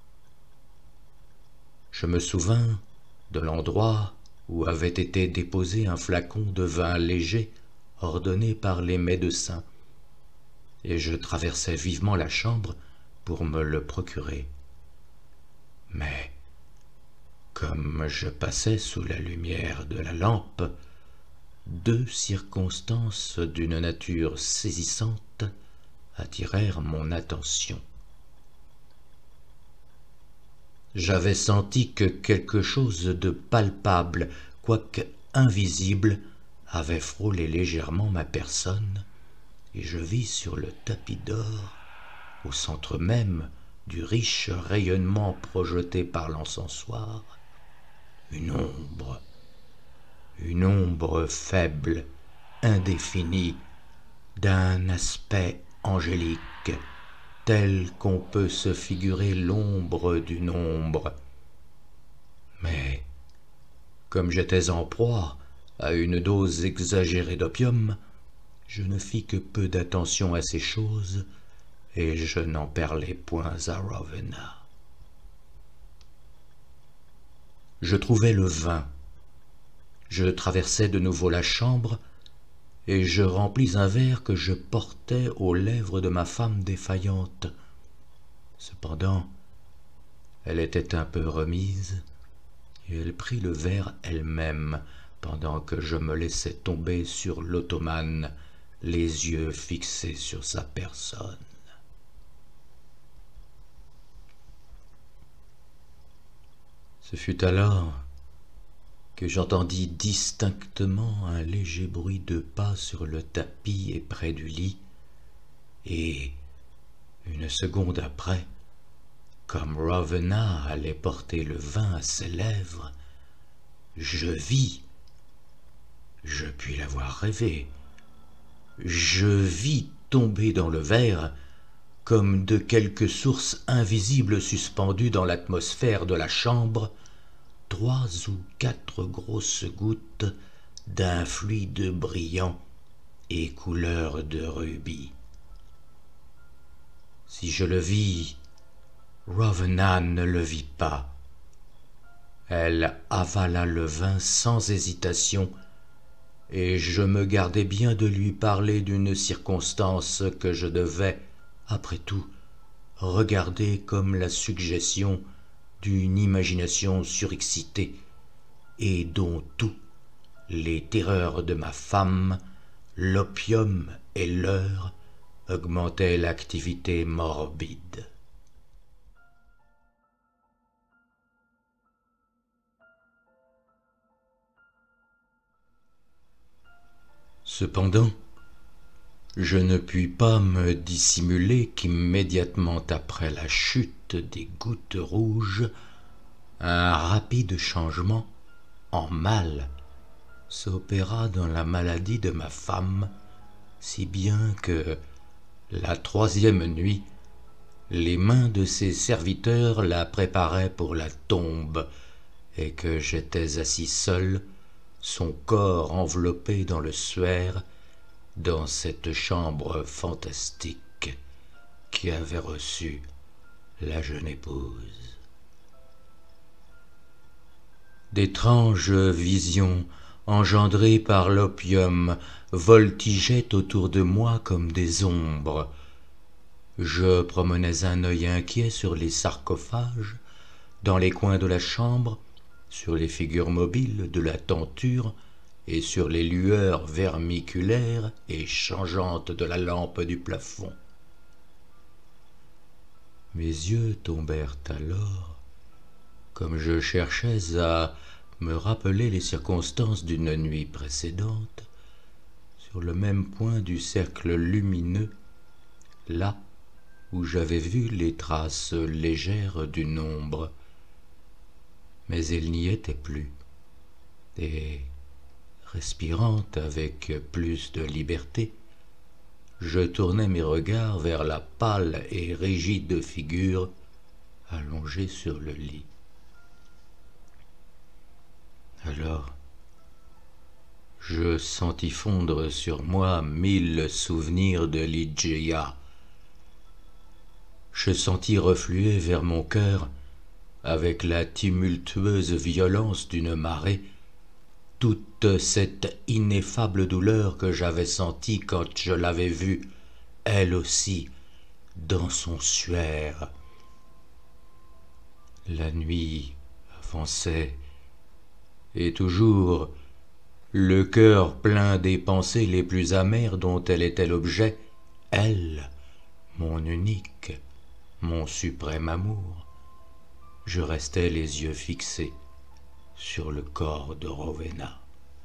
Je me souvins de l'endroit où avait été déposé un flacon de vin léger ordonné par les médecins, et je traversai vivement la chambre pour me le procurer. Mais, comme je passais sous la lumière de la lampe, deux circonstances d'une nature saisissante attirèrent mon attention. J'avais senti que quelque chose de palpable, quoique invisible, avait frôlé légèrement ma personne, et je vis sur le tapis d'or, au centre même du riche rayonnement projeté par l'encensoir, une ombre faible, indéfinie, d'un aspect angélique, tel qu'on peut se figurer l'ombre d'une ombre. Mais, comme j'étais en proie à une dose exagérée d'opium, je ne fis que peu d'attention à ces choses, et je n'en parlais point à Rowena. Je trouvai le vin. Je traversai de nouveau la chambre, et je remplis un verre que je portais aux lèvres de ma femme défaillante. Cependant, elle était un peu remise, et elle prit le verre elle-même, pendant que je me laissais tomber sur l'ottomane, les yeux fixés sur sa personne. Ce fut alors que j'entendis distinctement un léger bruit de pas sur le tapis et près du lit, et, une seconde après, comme Rowena allait porter le vin à ses lèvres, je vis, je puis l'avoir rêvé, je vis tomber dans le verre, comme de quelque source invisible suspendue dans l'atmosphère de la chambre, 3 ou 4 grosses gouttes d'un fluide brillant et couleur de rubis. Si je le vis, Rowena ne le vit pas. Elle avala le vin sans hésitation, et je me gardai bien de lui parler d'une circonstance que je devais, après tout, regarder comme la suggestion d'une imagination surexcitée, et dont tout, les terreurs de ma femme, l'opium et l'heure, augmentaient l'activité morbide. Cependant, je ne puis pas me dissimuler qu'immédiatement après la chute des gouttes rouges, un rapide changement en mal s'opéra dans la maladie de ma femme, si bien que, la 3e nuit, les mains de ses serviteurs la préparaient pour la tombe, et que j'étais assis seul, son corps enveloppé dans le suaire, dans cette chambre fantastique qui avait reçu la jeune épouse. D'étranges visions engendrées par l'opium voltigeaient autour de moi comme des ombres. Je promenais un œil inquiet sur les sarcophages, dans les coins de la chambre, sur les figures mobiles de la tenture et sur les lueurs vermiculaires et changeantes de la lampe du plafond. Mes yeux tombèrent alors, comme je cherchais à me rappeler les circonstances d'une nuit précédente, sur le même point du cercle lumineux, là où j'avais vu les traces légères d'une ombre. Mais elle n'y était plus, et, respirant avec plus de liberté, je tournai mes regards vers la pâle et rigide figure allongée sur le lit. Alors, je sentis fondre sur moi 1000 souvenirs de Ligeia. Je sentis refluer vers mon cœur, avec la tumultueuse violence d'une marée, toute cette ineffable douleur que j'avais sentie quand je l'avais vue, elle aussi, dans son suaire. La nuit avançait, et toujours, le cœur plein des pensées les plus amères dont elle était l'objet, elle, mon unique, mon suprême amour, je restais les yeux fixés sur le corps de Rowena.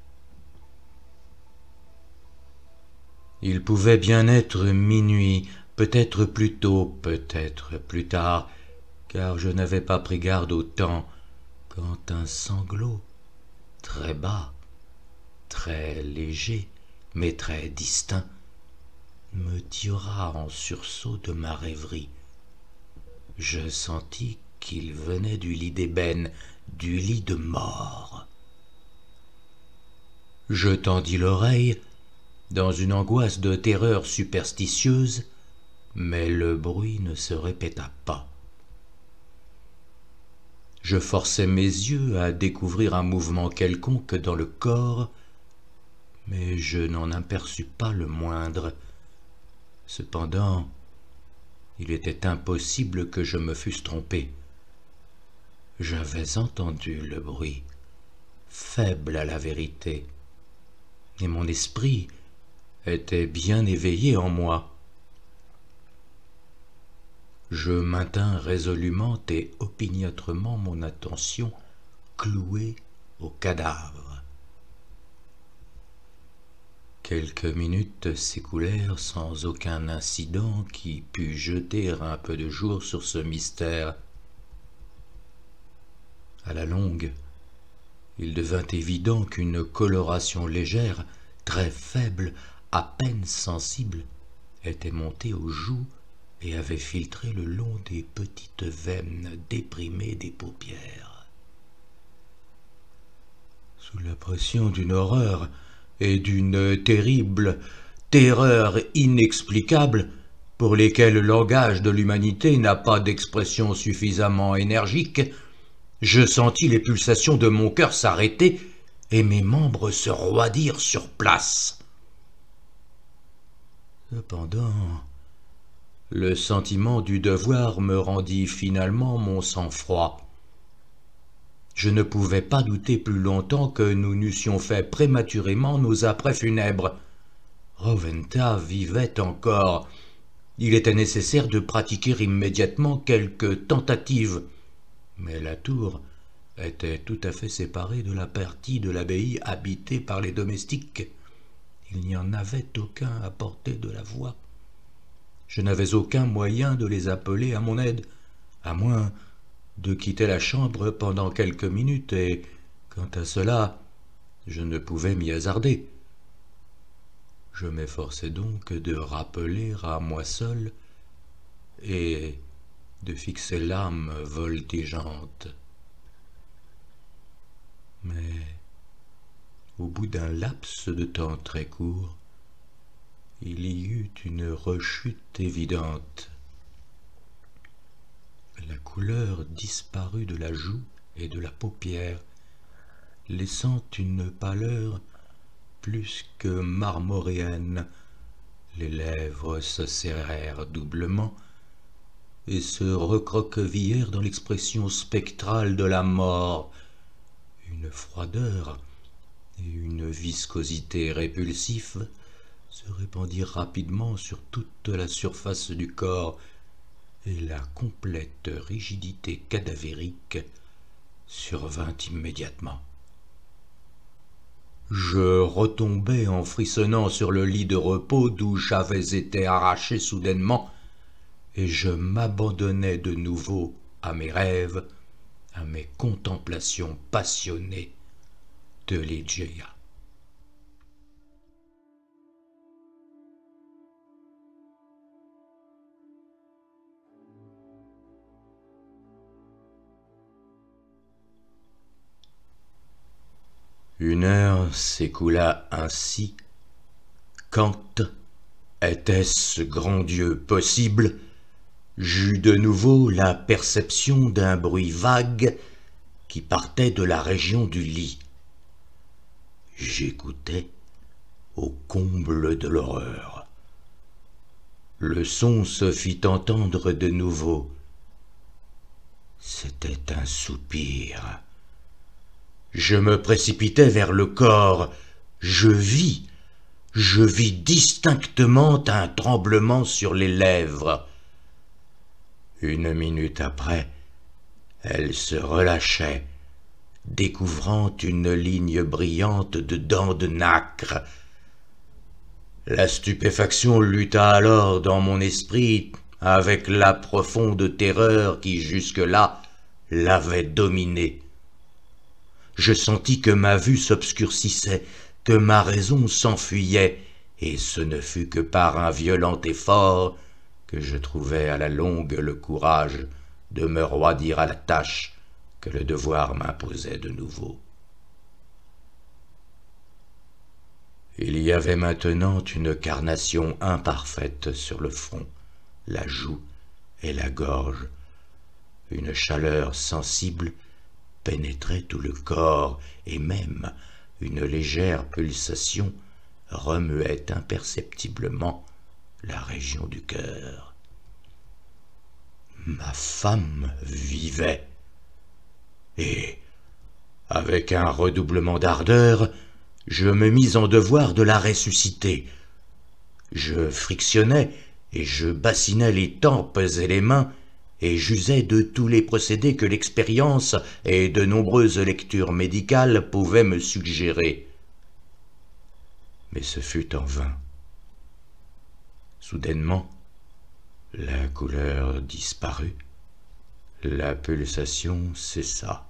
Il pouvait bien être minuit, peut-être plus tôt, peut-être plus tard, car je n'avais pas pris garde au temps, quand un sanglot, très bas, très léger, mais très distinct, me tira en sursaut de ma rêverie. Je sentis qu'il venait du lit d'ébène, du lit de mort. Je tendis l'oreille, dans une angoisse de terreur superstitieuse, mais le bruit ne se répéta pas. Je forçai mes yeux à découvrir un mouvement quelconque dans le corps, mais je n'en aperçus pas le moindre. Cependant, il était impossible que je me fusse trompé. J'avais entendu le bruit, faible à la vérité, et mon esprit était bien éveillé en moi. Je maintins résolument et opiniâtrement mon attention clouée au cadavre. Quelques minutes s'écoulèrent sans aucun incident qui pût jeter un peu de jour sur ce mystère. À la longue, il devint évident qu'une coloration légère, très faible, à peine sensible, était montée aux joues et avait filtré le long des petites veines déprimées des paupières. Sous la pression d'une horreur et d'une terrible terreur inexplicable, pour lesquelles le langage de l'humanité n'a pas d'expression suffisamment énergique, je sentis les pulsations de mon cœur s'arrêter et mes membres se roidir sur place. Cependant, le sentiment du devoir me rendit finalement mon sang-froid. Je ne pouvais pas douter plus longtemps que nous n'eussions fait prématurément nos apprêts funèbres. Rowenta vivait encore. Il était nécessaire de pratiquer immédiatement quelques tentatives. Mais la tour était tout à fait séparée de la partie de l'abbaye habitée par les domestiques. Il n'y en avait aucun à portée de la voix. Je n'avais aucun moyen de les appeler à mon aide, à moins de quitter la chambre pendant quelques minutes, et, quant à cela, je ne pouvais m'y hasarder. Je m'efforçai donc de rappeler à moi seul et de fixer l'âme voltigeante. Mais, au bout d'un laps de temps très court, il y eut une rechute évidente. La couleur disparut de la joue et de la paupière, laissant une pâleur plus que marmoréenne. Les lèvres se serrèrent doublement et se recroquevillèrent dans l'expression spectrale de la mort. Une froideur et une viscosité répulsive se répandirent rapidement sur toute la surface du corps, et la complète rigidité cadavérique survint immédiatement. Je retombai en frissonnant sur le lit de repos d'où j'avais été arraché soudainement, et je m'abandonnai de nouveau à mes rêves, à mes contemplations passionnées de Ligeia. Une heure s'écoula ainsi, quand, était-ce grand Dieu possible, j'eus de nouveau la perception d'un bruit vague qui partait de la région du lit. J'écoutais au comble de l'horreur. Le son se fit entendre de nouveau. C'était un soupir. Je me précipitai vers le corps. Je vis distinctement un tremblement sur les lèvres. Une minute après, elle se relâchait, découvrant une ligne brillante de dents de nacre. La stupéfaction lutta alors dans mon esprit avec la profonde terreur qui jusque-là l'avait dominé. Je sentis que ma vue s'obscurcissait, que ma raison s'enfuyait, et ce ne fut que par un violent effort que je trouvai à la longue le courage de me roidir à la tâche que le devoir m'imposait de nouveau. Il y avait maintenant une carnation imparfaite sur le front, la joue et la gorge. Une chaleur sensible pénétrait tout le corps, et même une légère pulsation remuait imperceptiblement la région du cœur. Ma femme vivait, et, avec un redoublement d'ardeur, je me mis en devoir de la ressusciter. Je frictionnais et je bassinais les tempes et les mains, et j'usais de tous les procédés que l'expérience et de nombreuses lectures médicales pouvaient me suggérer. Mais ce fut en vain. Soudainement, la couleur disparut, la pulsation cessa.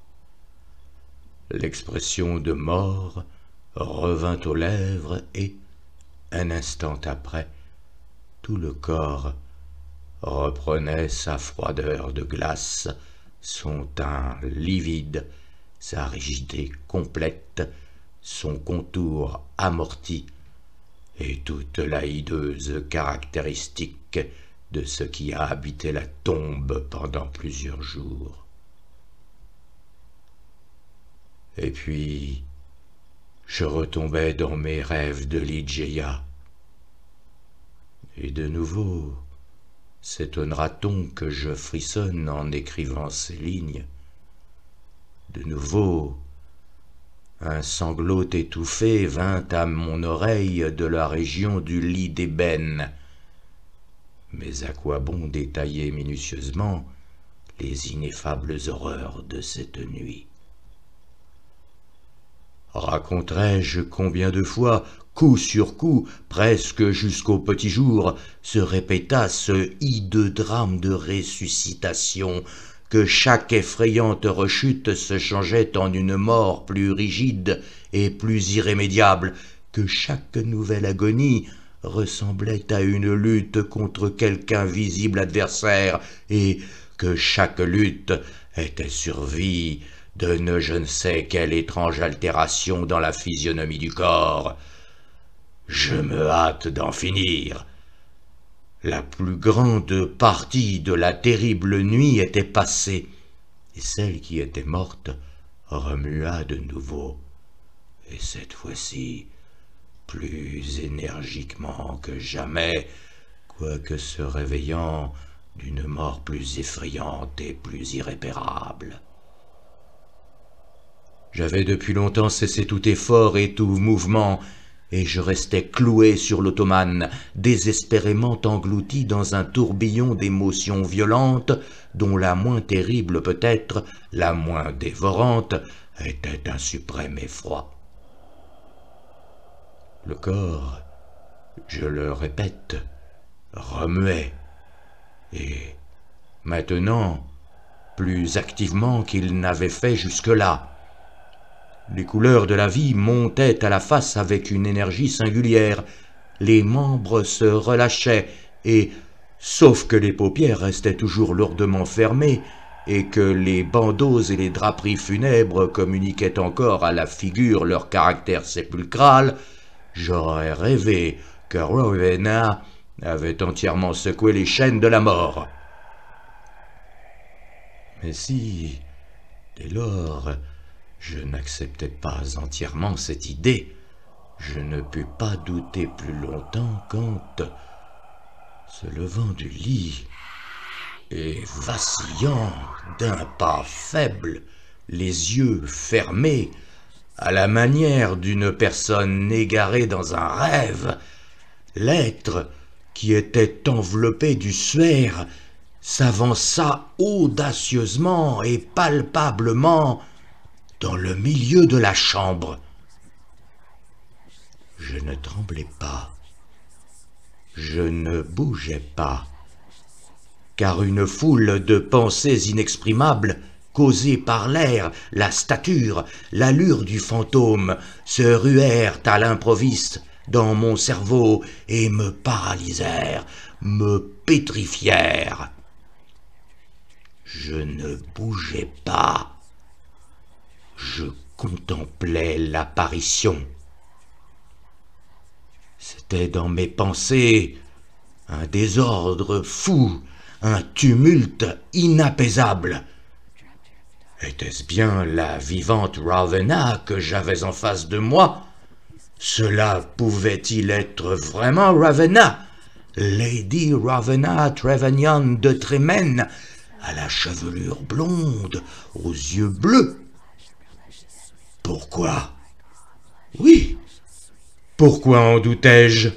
L'expression de mort revint aux lèvres et, Un instant après, tout le corps reprenait sa froideur de glace, son teint livide, sa rigidité complète, son contour amorti, et toute la hideuse caractéristique de ce qui a habité la tombe pendant plusieurs jours. Et puis, je retombais dans mes rêves de Ligeia. Et de nouveau, s'étonnera-t-on que je frissonne en écrivant ces lignes? De nouveau, un sanglot étouffé vint à mon oreille de la région du lit d'ébène. Mais à quoi bon détailler minutieusement les ineffables horreurs de cette nuit? Raconterai-je combien de fois, coup sur coup, presque jusqu'au petit jour, se répéta ce hideux drame de ressuscitation, que chaque effrayante rechute se changeait en une mort plus rigide et plus irrémédiable, que chaque nouvelle agonie ressemblait à une lutte contre quelque invisible adversaire, et que chaque lutte était survie de je ne sais quelle étrange altération dans la physionomie du corps. Je me hâte d'en finir. La plus grande partie de la terrible nuit était passée, et celle qui était morte remua de nouveau, et cette fois-ci plus énergiquement que jamais, quoique se réveillant d'une mort plus effrayante et plus irréparable. J'avais depuis longtemps cessé tout effort et tout mouvement, et je restais cloué sur l'ottomane, désespérément englouti dans un tourbillon d'émotions violentes, dont la moins terrible peut-être, la moins dévorante, était un suprême effroi. Le corps, je le répète, remuait, et maintenant, plus activement qu'il n'avait fait jusque-là. Les couleurs de la vie montaient à la face avec une énergie singulière, les membres se relâchaient, et, sauf que les paupières restaient toujours lourdement fermées, et que les bandeaux et les draperies funèbres communiquaient encore à la figure leur caractère sépulcral, j'aurais rêvé que Rowena avait entièrement secoué les chaînes de la mort. Mais si, dès lors, je n'acceptais pas entièrement cette idée, je ne pus pas douter plus longtemps quand, se levant du lit et vacillant d'un pas faible, les yeux fermés, à la manière d'une personne égarée dans un rêve, l'être qui était enveloppé du suaire s'avança audacieusement et palpablement dans le milieu de la chambre. Je ne tremblais pas, je ne bougeais pas, car une foule de pensées inexprimables, causées par l'air, la stature, l'allure du fantôme, se ruèrent à l'improviste dans mon cerveau et me paralysèrent, me pétrifièrent. Je ne bougeais pas. Je contemplais l'apparition. C'était dans mes pensées un désordre fou, un tumulte inapaisable. Était-ce bien la vivante Rowena que j'avais en face de moi? Cela pouvait-il être vraiment Rowena, Lady Rowena Trevanion de Tremaine, à la chevelure blonde, aux yeux bleus? Pourquoi? Oui, pourquoi en doutais-je?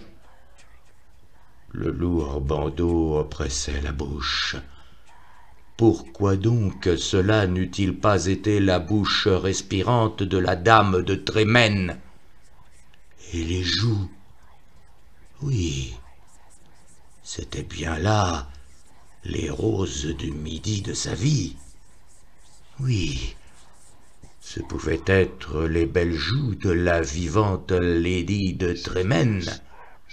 Le lourd bandeau oppressait la bouche. Pourquoi donc cela n'eût-il pas été la bouche respirante de la dame de Tremaine? Et les joues? Oui, c'étaient bien là les roses du midi de sa vie. Oui, ce pouvaient être les belles joues de la vivante Lady de Tremaine.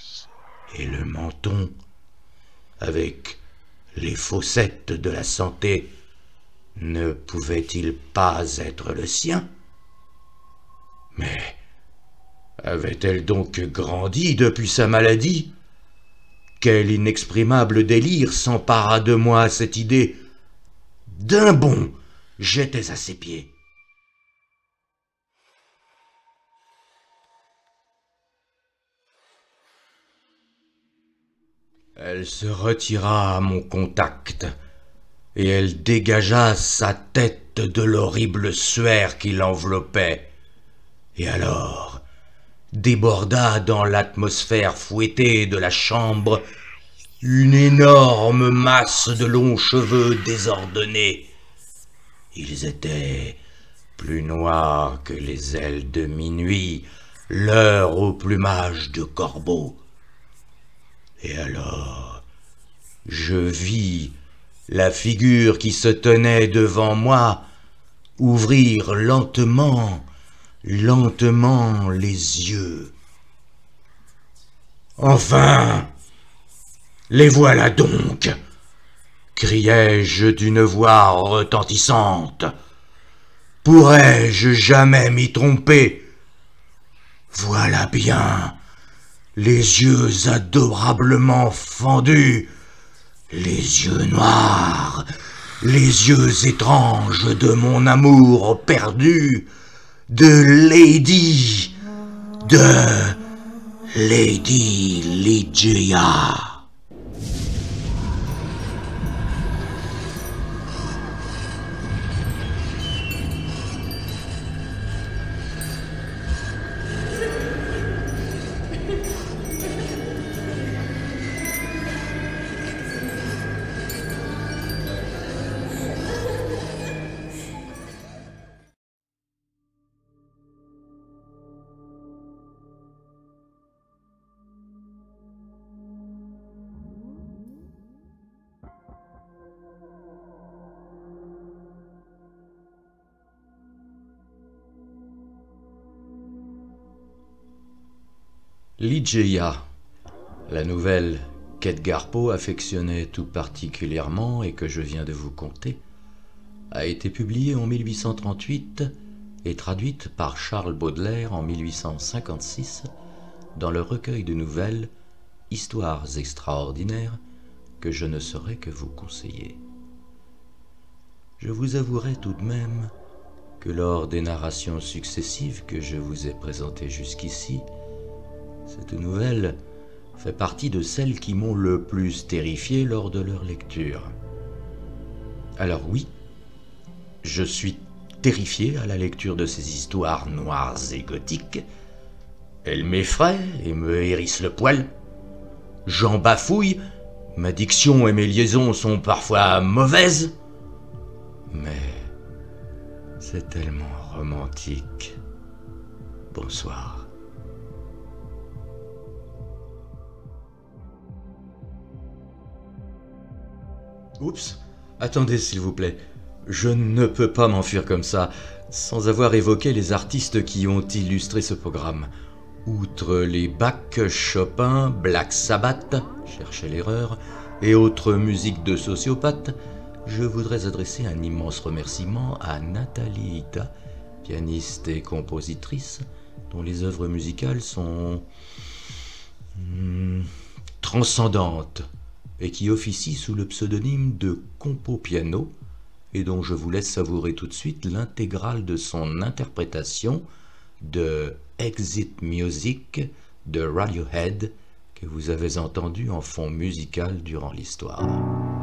Et le menton, avec les fossettes de la santé, ne pouvait-il pas être le sien? Mais avait-elle donc grandi depuis sa maladie? Quel inexprimable délire s'empara de moi à cette idée. D'un bond, j'étais à ses pieds. Elle se retira à mon contact, et elle dégagea sa tête de l'horrible suaire qui l'enveloppait. Et alors déborda dans l'atmosphère fouettée de la chambre une énorme masse de longs cheveux désordonnés. Ils étaient plus noirs que les ailes de minuit, l'heure au plumage de corbeau. Et alors, je vis la figure qui se tenait devant moi ouvrir lentement les yeux. « Enfin, les voilà donc !» criai-je d'une voix retentissante. « Pourrais-je jamais m'y tromper? Voilà bien les yeux adorablement fendus, les yeux noirs, les yeux étranges de mon amour perdu, de Lady Ligeia. » Ligeia, la nouvelle qu'Edgar Poe affectionnait tout particulièrement et que je viens de vous conter, a été publiée en 1838 et traduite par Charles Baudelaire en 1856 dans le recueil de nouvelles « Histoires extraordinaires » que je ne saurais que vous conseiller. Je vous avouerai tout de même que lors des narrations successives que je vous ai présentées jusqu'ici, cette nouvelle fait partie de celles qui m'ont le plus terrifié lors de leur lecture. Alors oui, je suis terrifié à la lecture de ces histoires noires et gothiques. Elles m'effraient et me hérissent le poil. J'en bafouille, ma diction et mes liaisons sont parfois mauvaises. Mais c'est tellement romantique. Bonsoir. Oups, attendez s'il vous plaît. Je ne peux pas m'enfuir comme ça, sans avoir évoqué les artistes qui ont illustré ce programme. Outre les Bach, Chopin, Black Sabbath, cherchez l'erreur, et autres musiques de sociopathes, je voudrais adresser un immense remerciement à Nathalie Ita, pianiste et compositrice, dont les œuvres musicales sont transcendantes, et qui officie sous le pseudonyme de Compo Piano, et dont je vous laisse savourer tout de suite l'intégrale de son interprétation de Exit Music de Radiohead, que vous avez entendu en fond musical durant l'histoire.